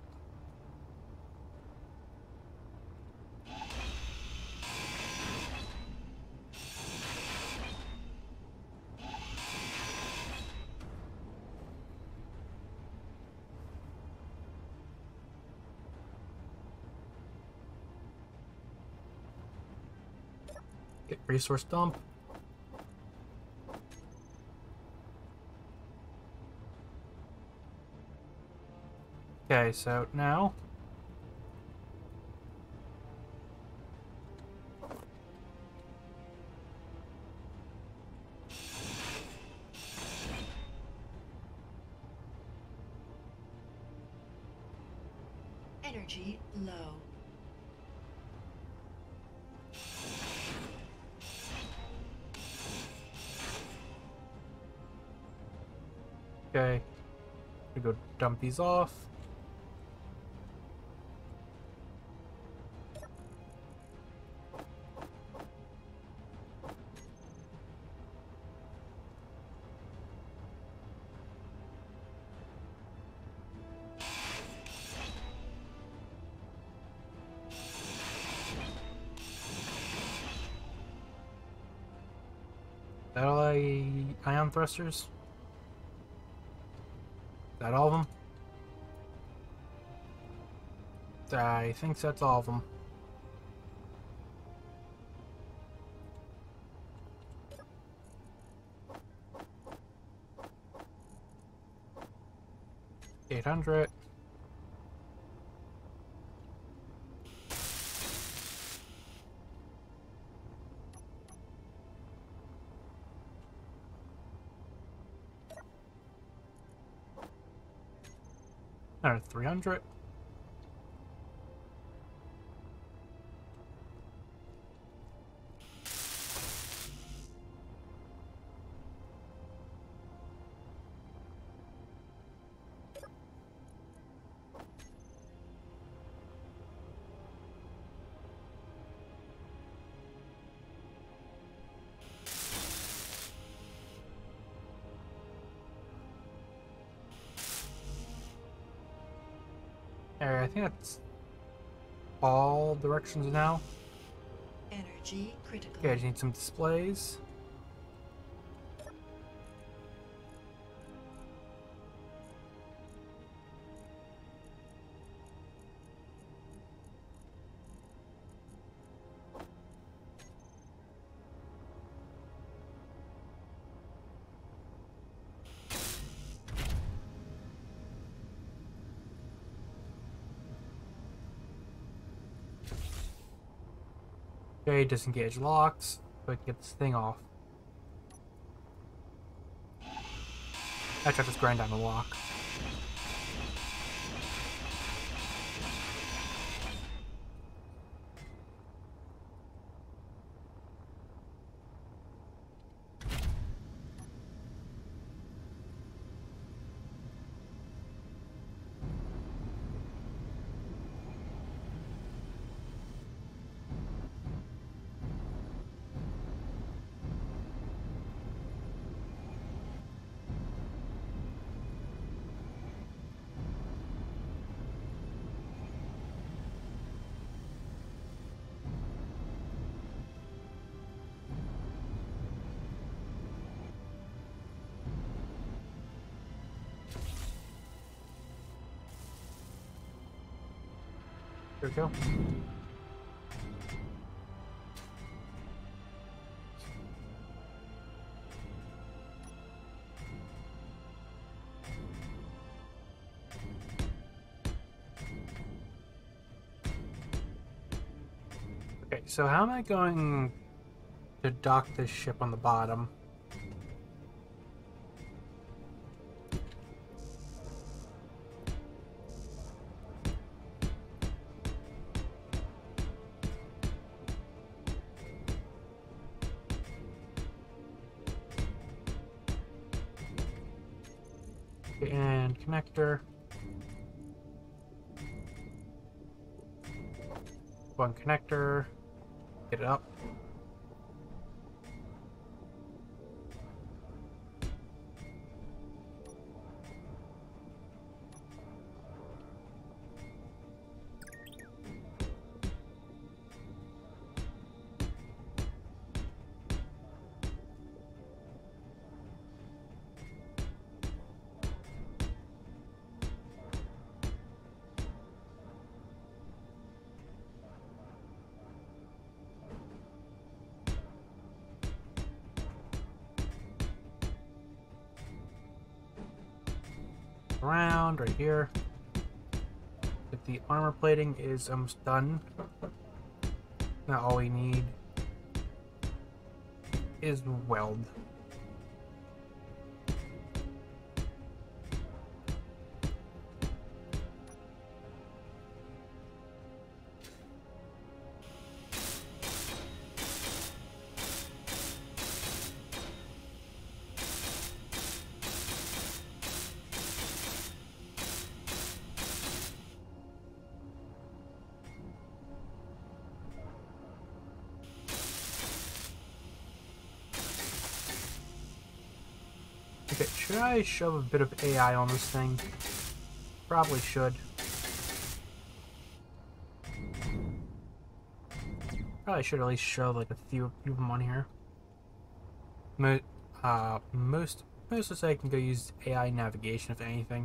S1: Get resource dump. Okay, so now
S2: Energy low.
S1: okay, we go dump these off. That all ion thrusters? Is that all of them? I think that's all of them. $800. Or 300. Alright, I think that's all directions now.
S2: Energy Energy critical.
S1: Okay, I just need some displays. Okay, disengage locks, so I can get this thing off. Actually, I'll just grind down the lock. There we go. Okay, so how am I going to dock this ship on the bottom? Okay, and connector. One connector. Get it up. Around right here. If the armor plating is almost done, now all we need is weld. Okay, should I shove a bit of AI on this thing? Probably should. Probably should at least shove like a few of them on here. Most of the I can go use AI navigation if anything.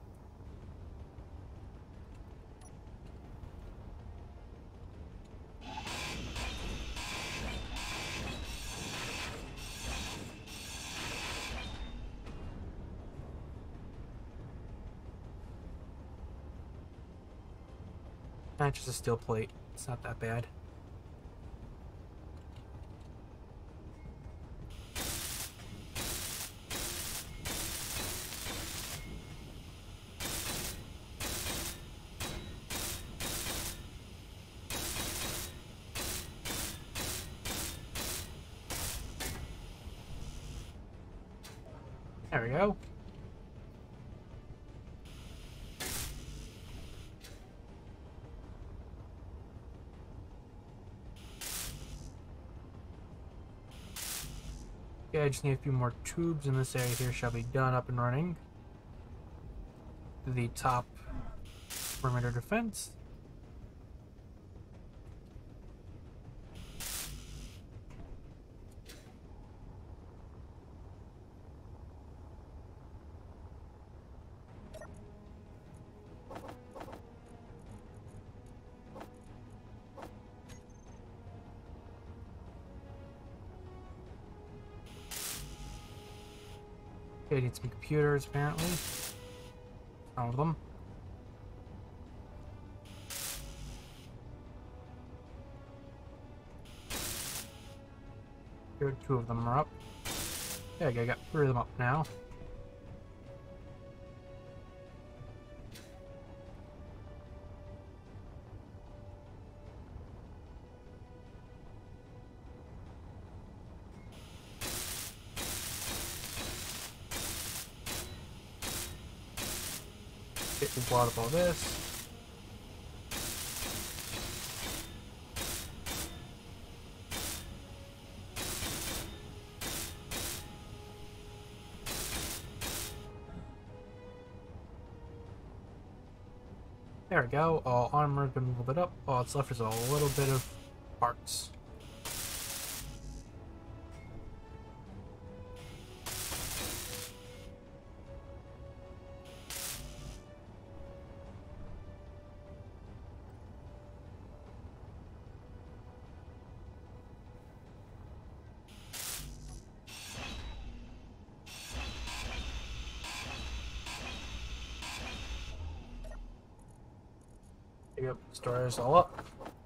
S1: Not just a steel plate. It's not that bad. There we go. Okay, I just need a few more tubes in this area here. Shall be done, up and running. The top perimeter defense. Okay, need some computers apparently. All of them. Good, 2 of them are up. Yeah, I got 3 of them up now. Get the blood of all this. There we go. All armor has been moved up. All that's left is a little bit of parts. Yep, store this all up.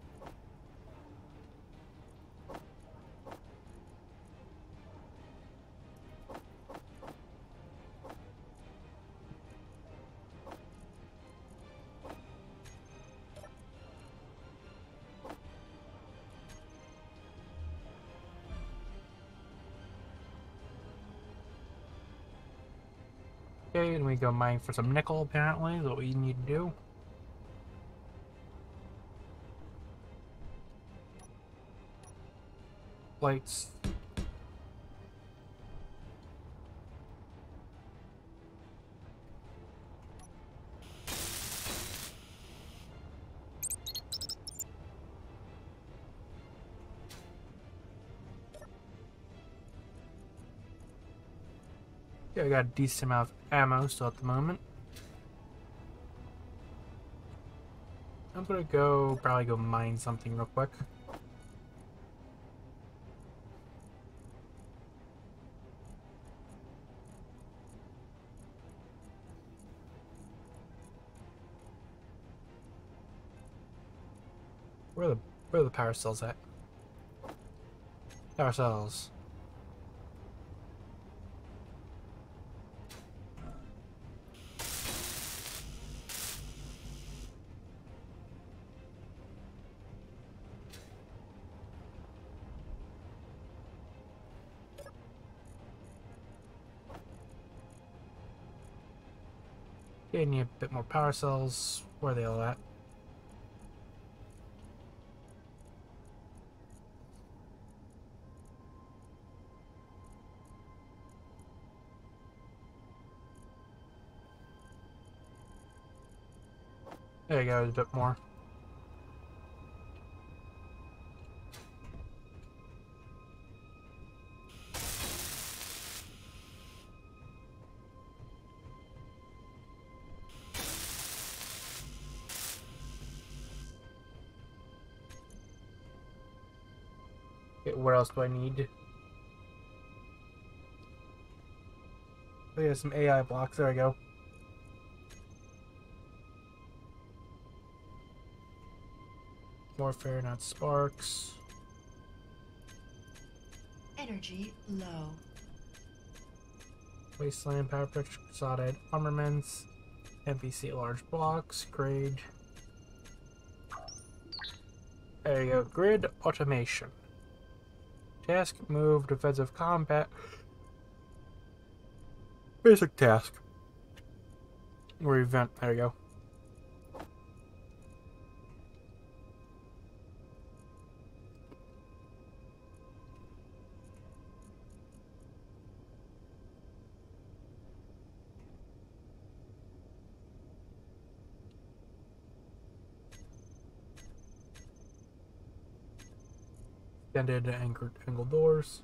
S1: Okay, and we go mine for some nickel apparently, is what we need to do. Lights. Yeah, I got a decent amount of ammo still at the moment. I'm gonna probably go mine something real quick. Where are the power cells at? Power cells. Okay, need a bit more power cells. Where are they all at? There you go, a bit more. Okay, what else do I need? Oh yeah, some AI blocks. There we go. Warfare, not sparks.
S2: Energy low.
S1: Wasteland, power protection, facade armaments, NPC large blocks, grade. There you go, grid automation. Task, move, defensive combat. Basic task. Or event, there you go. Extended angled doors.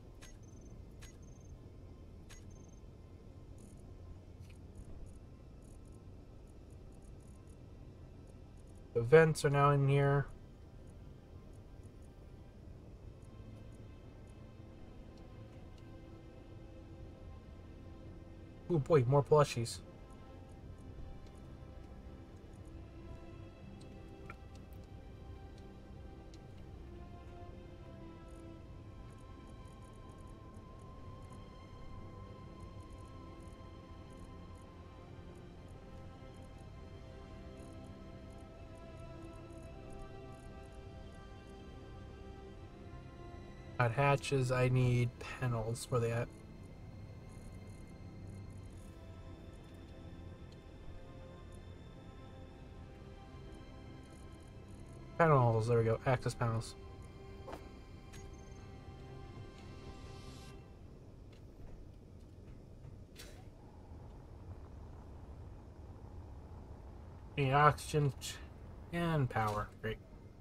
S1: The vents are now in here. Oh boy, more plushies. Got hatches, I need panels. Where they at? Panels, there we go. Access panels. Need oxygen and power. Great.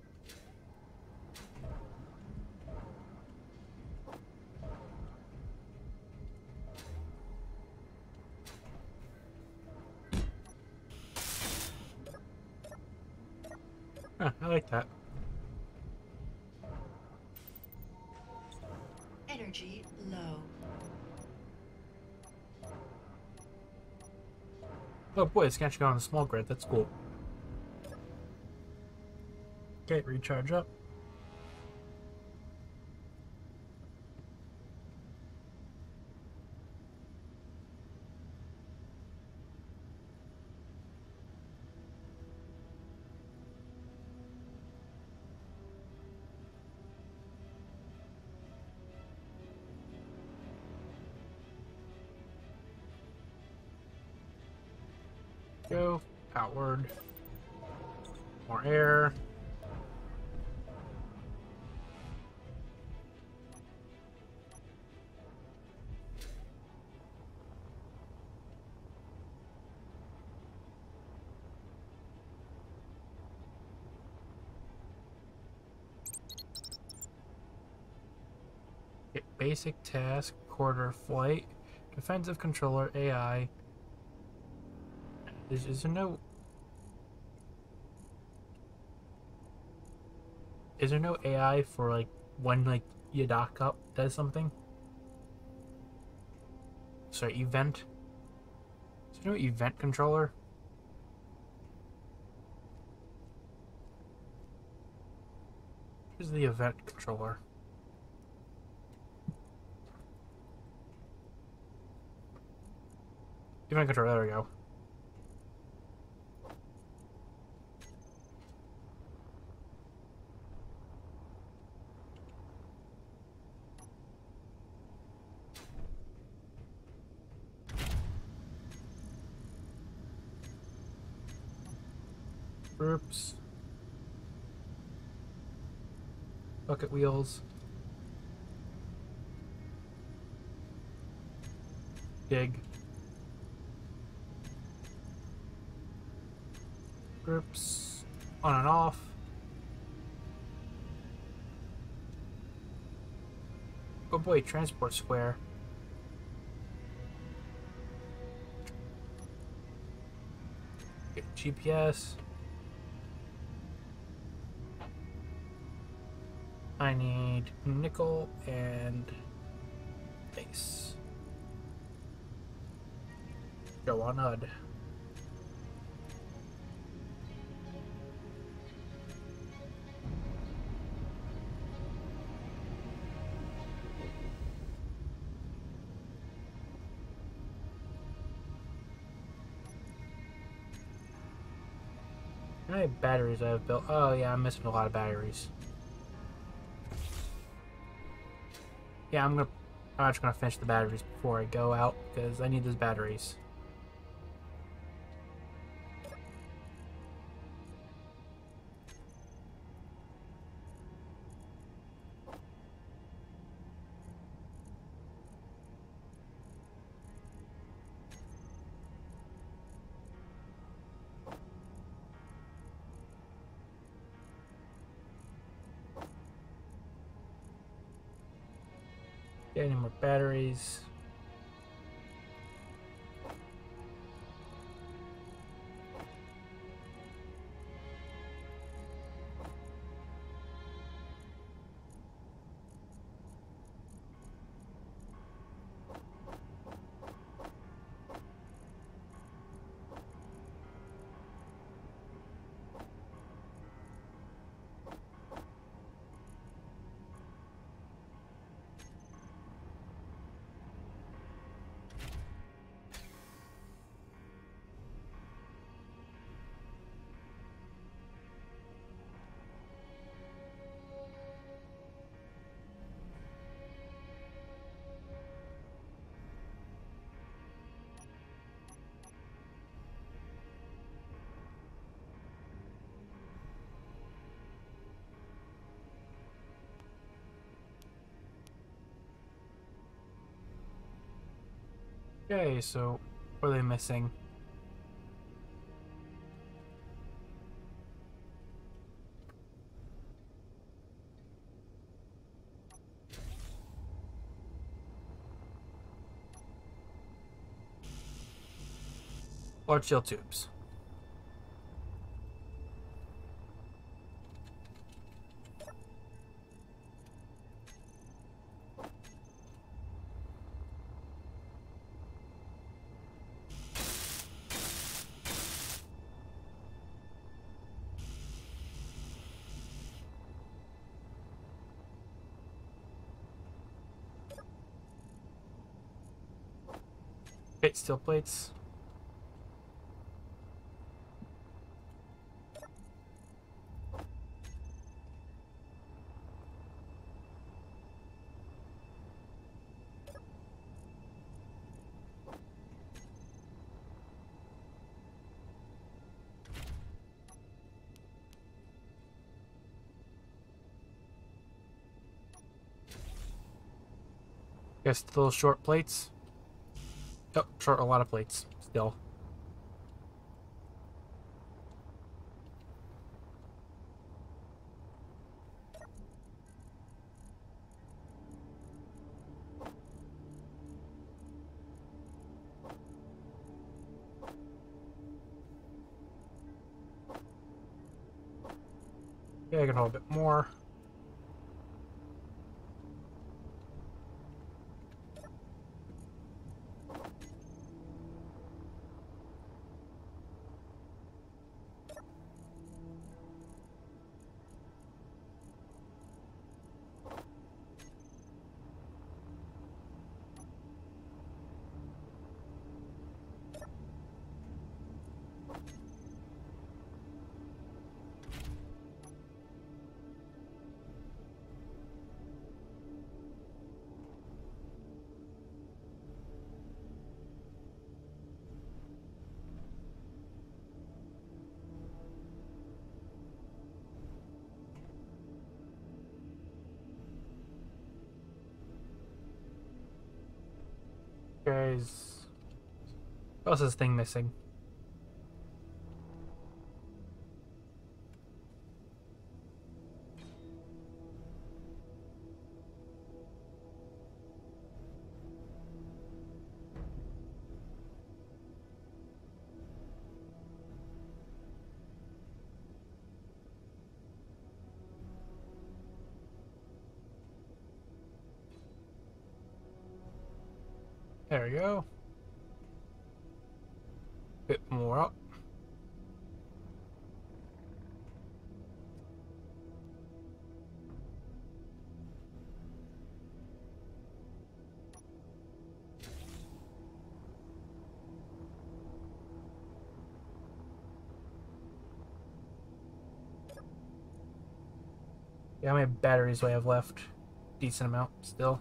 S1: Huh, I like that.
S2: Energy low.
S1: Oh boy, it's actually on a small grid. That's cool. Okay, recharge up. Go. Outward. More air. Okay, basic task, quarter flight, defensive controller, AI. Is there no... Is there no AI for, like, when, like, you dock up does something? Sorry, event? Is there no event controller? Here's the event controller. Event controller, there we go. Groups. Bucket wheels. Dig. Groups. On and off. Oh boy, transport square. Get GPS. I need nickel and base. Go on UD. How many batteries I've built? Oh yeah, I'm missing a lot of batteries. Yeah, I'm actually gonna finish the batteries before I go out because I need those batteries. Get any more batteries? Okay, so what are they missing? Large shield tubes. Okay, steel plates. Guess the little short plates. Oh, short a lot of plates still. Yeah, I can hold a bit more. Guys, what else is this thing missing? There we go. Bit more up. Yeah, how many batteries do I have left? Decent amount still.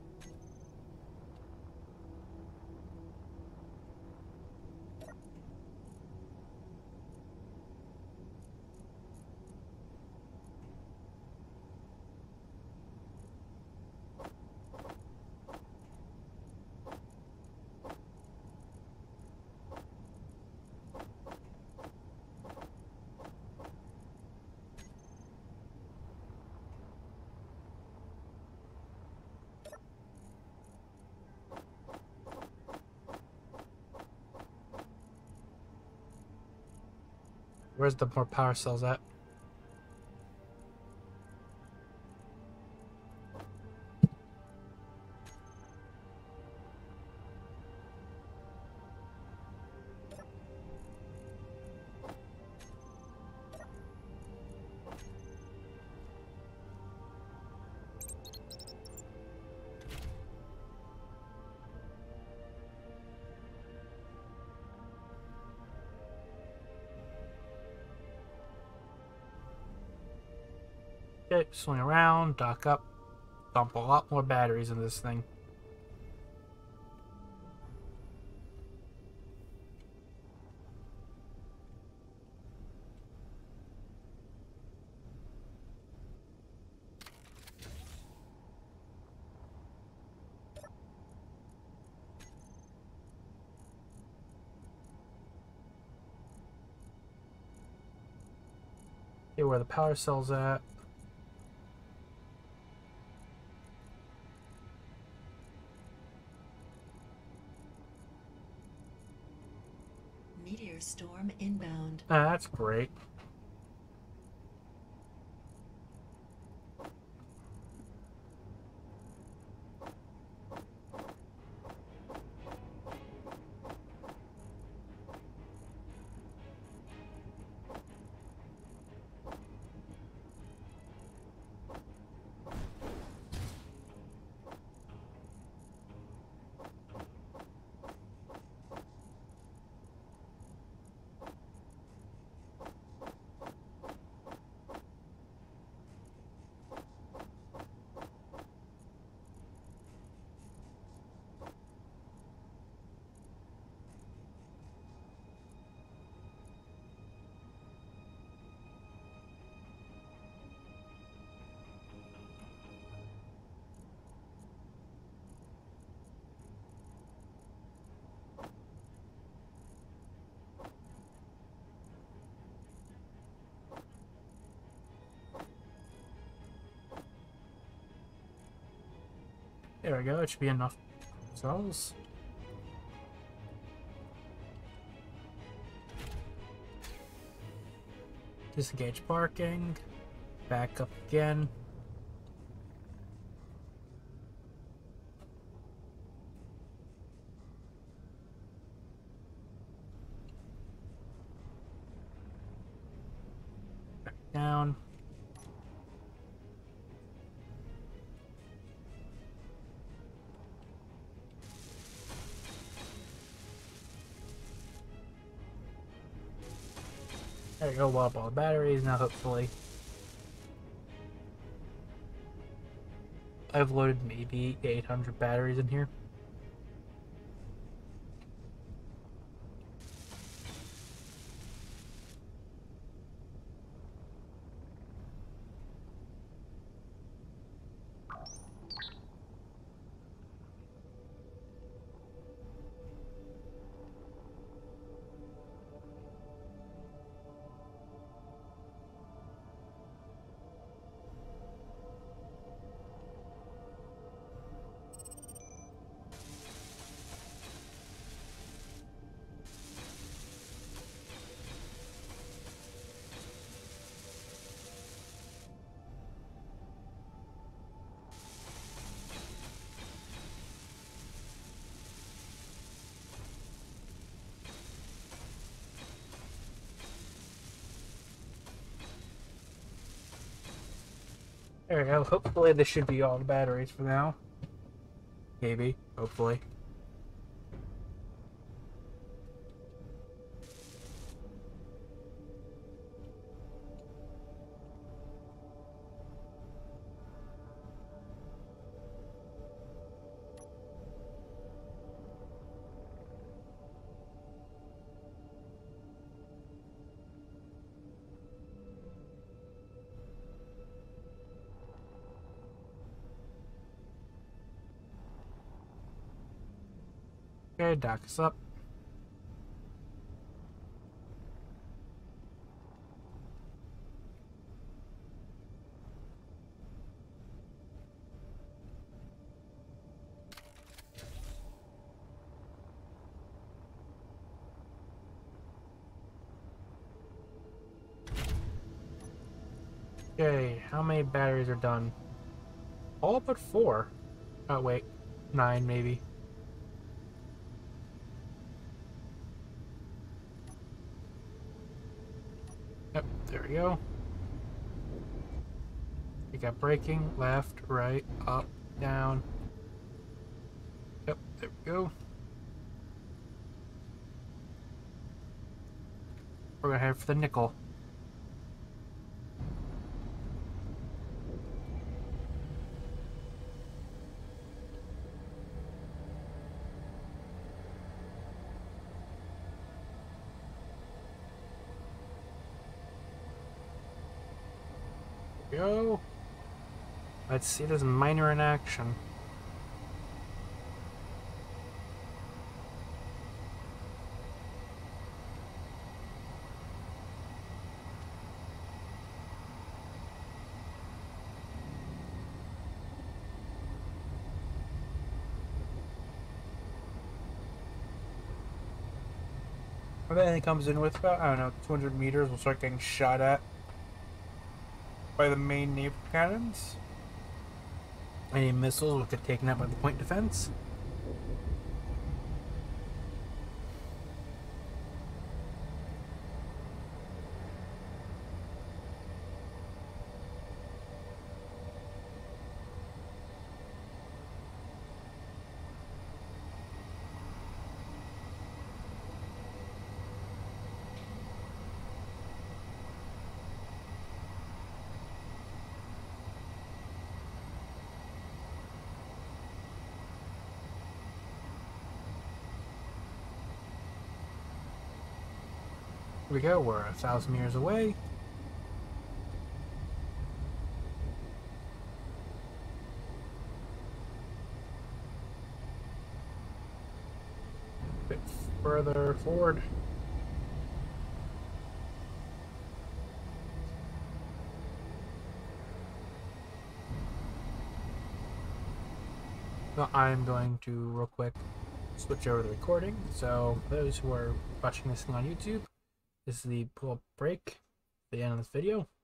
S1: Where's the more power cells at? Okay, swing around, dock up, dump a lot more batteries in this thing. See where the power cell's at.
S2: Meteor storm inbound.
S1: Ah, that's great. There we go, it should be enough cells. Disengage parking. Back up again. Back down. There you go, wipe all the batteries now, hopefully. I've loaded maybe 800 batteries in here. There we go. Hopefully this should be all the batteries for now. Maybe. Hopefully. Okay, dock us up. Okay, how many batteries are done? All but 4. Oh, wait. 9, maybe. Yep, there we go. We got braking, left, right, up, down. Yep, there we go. We're gonna head for the nickel. Go. Let's see this miner in action. And then it comes in with about, I don't know, 200 meters, we'll start getting shot at by the main naval cannons. Any missiles will get taken out by the point defense. Here we go, we're 1,000 meters away. A bit further forward. So I'm going to real quick switch over the recording. So for those who are watching this thing on YouTube, this is the pull-up break, the end of this video.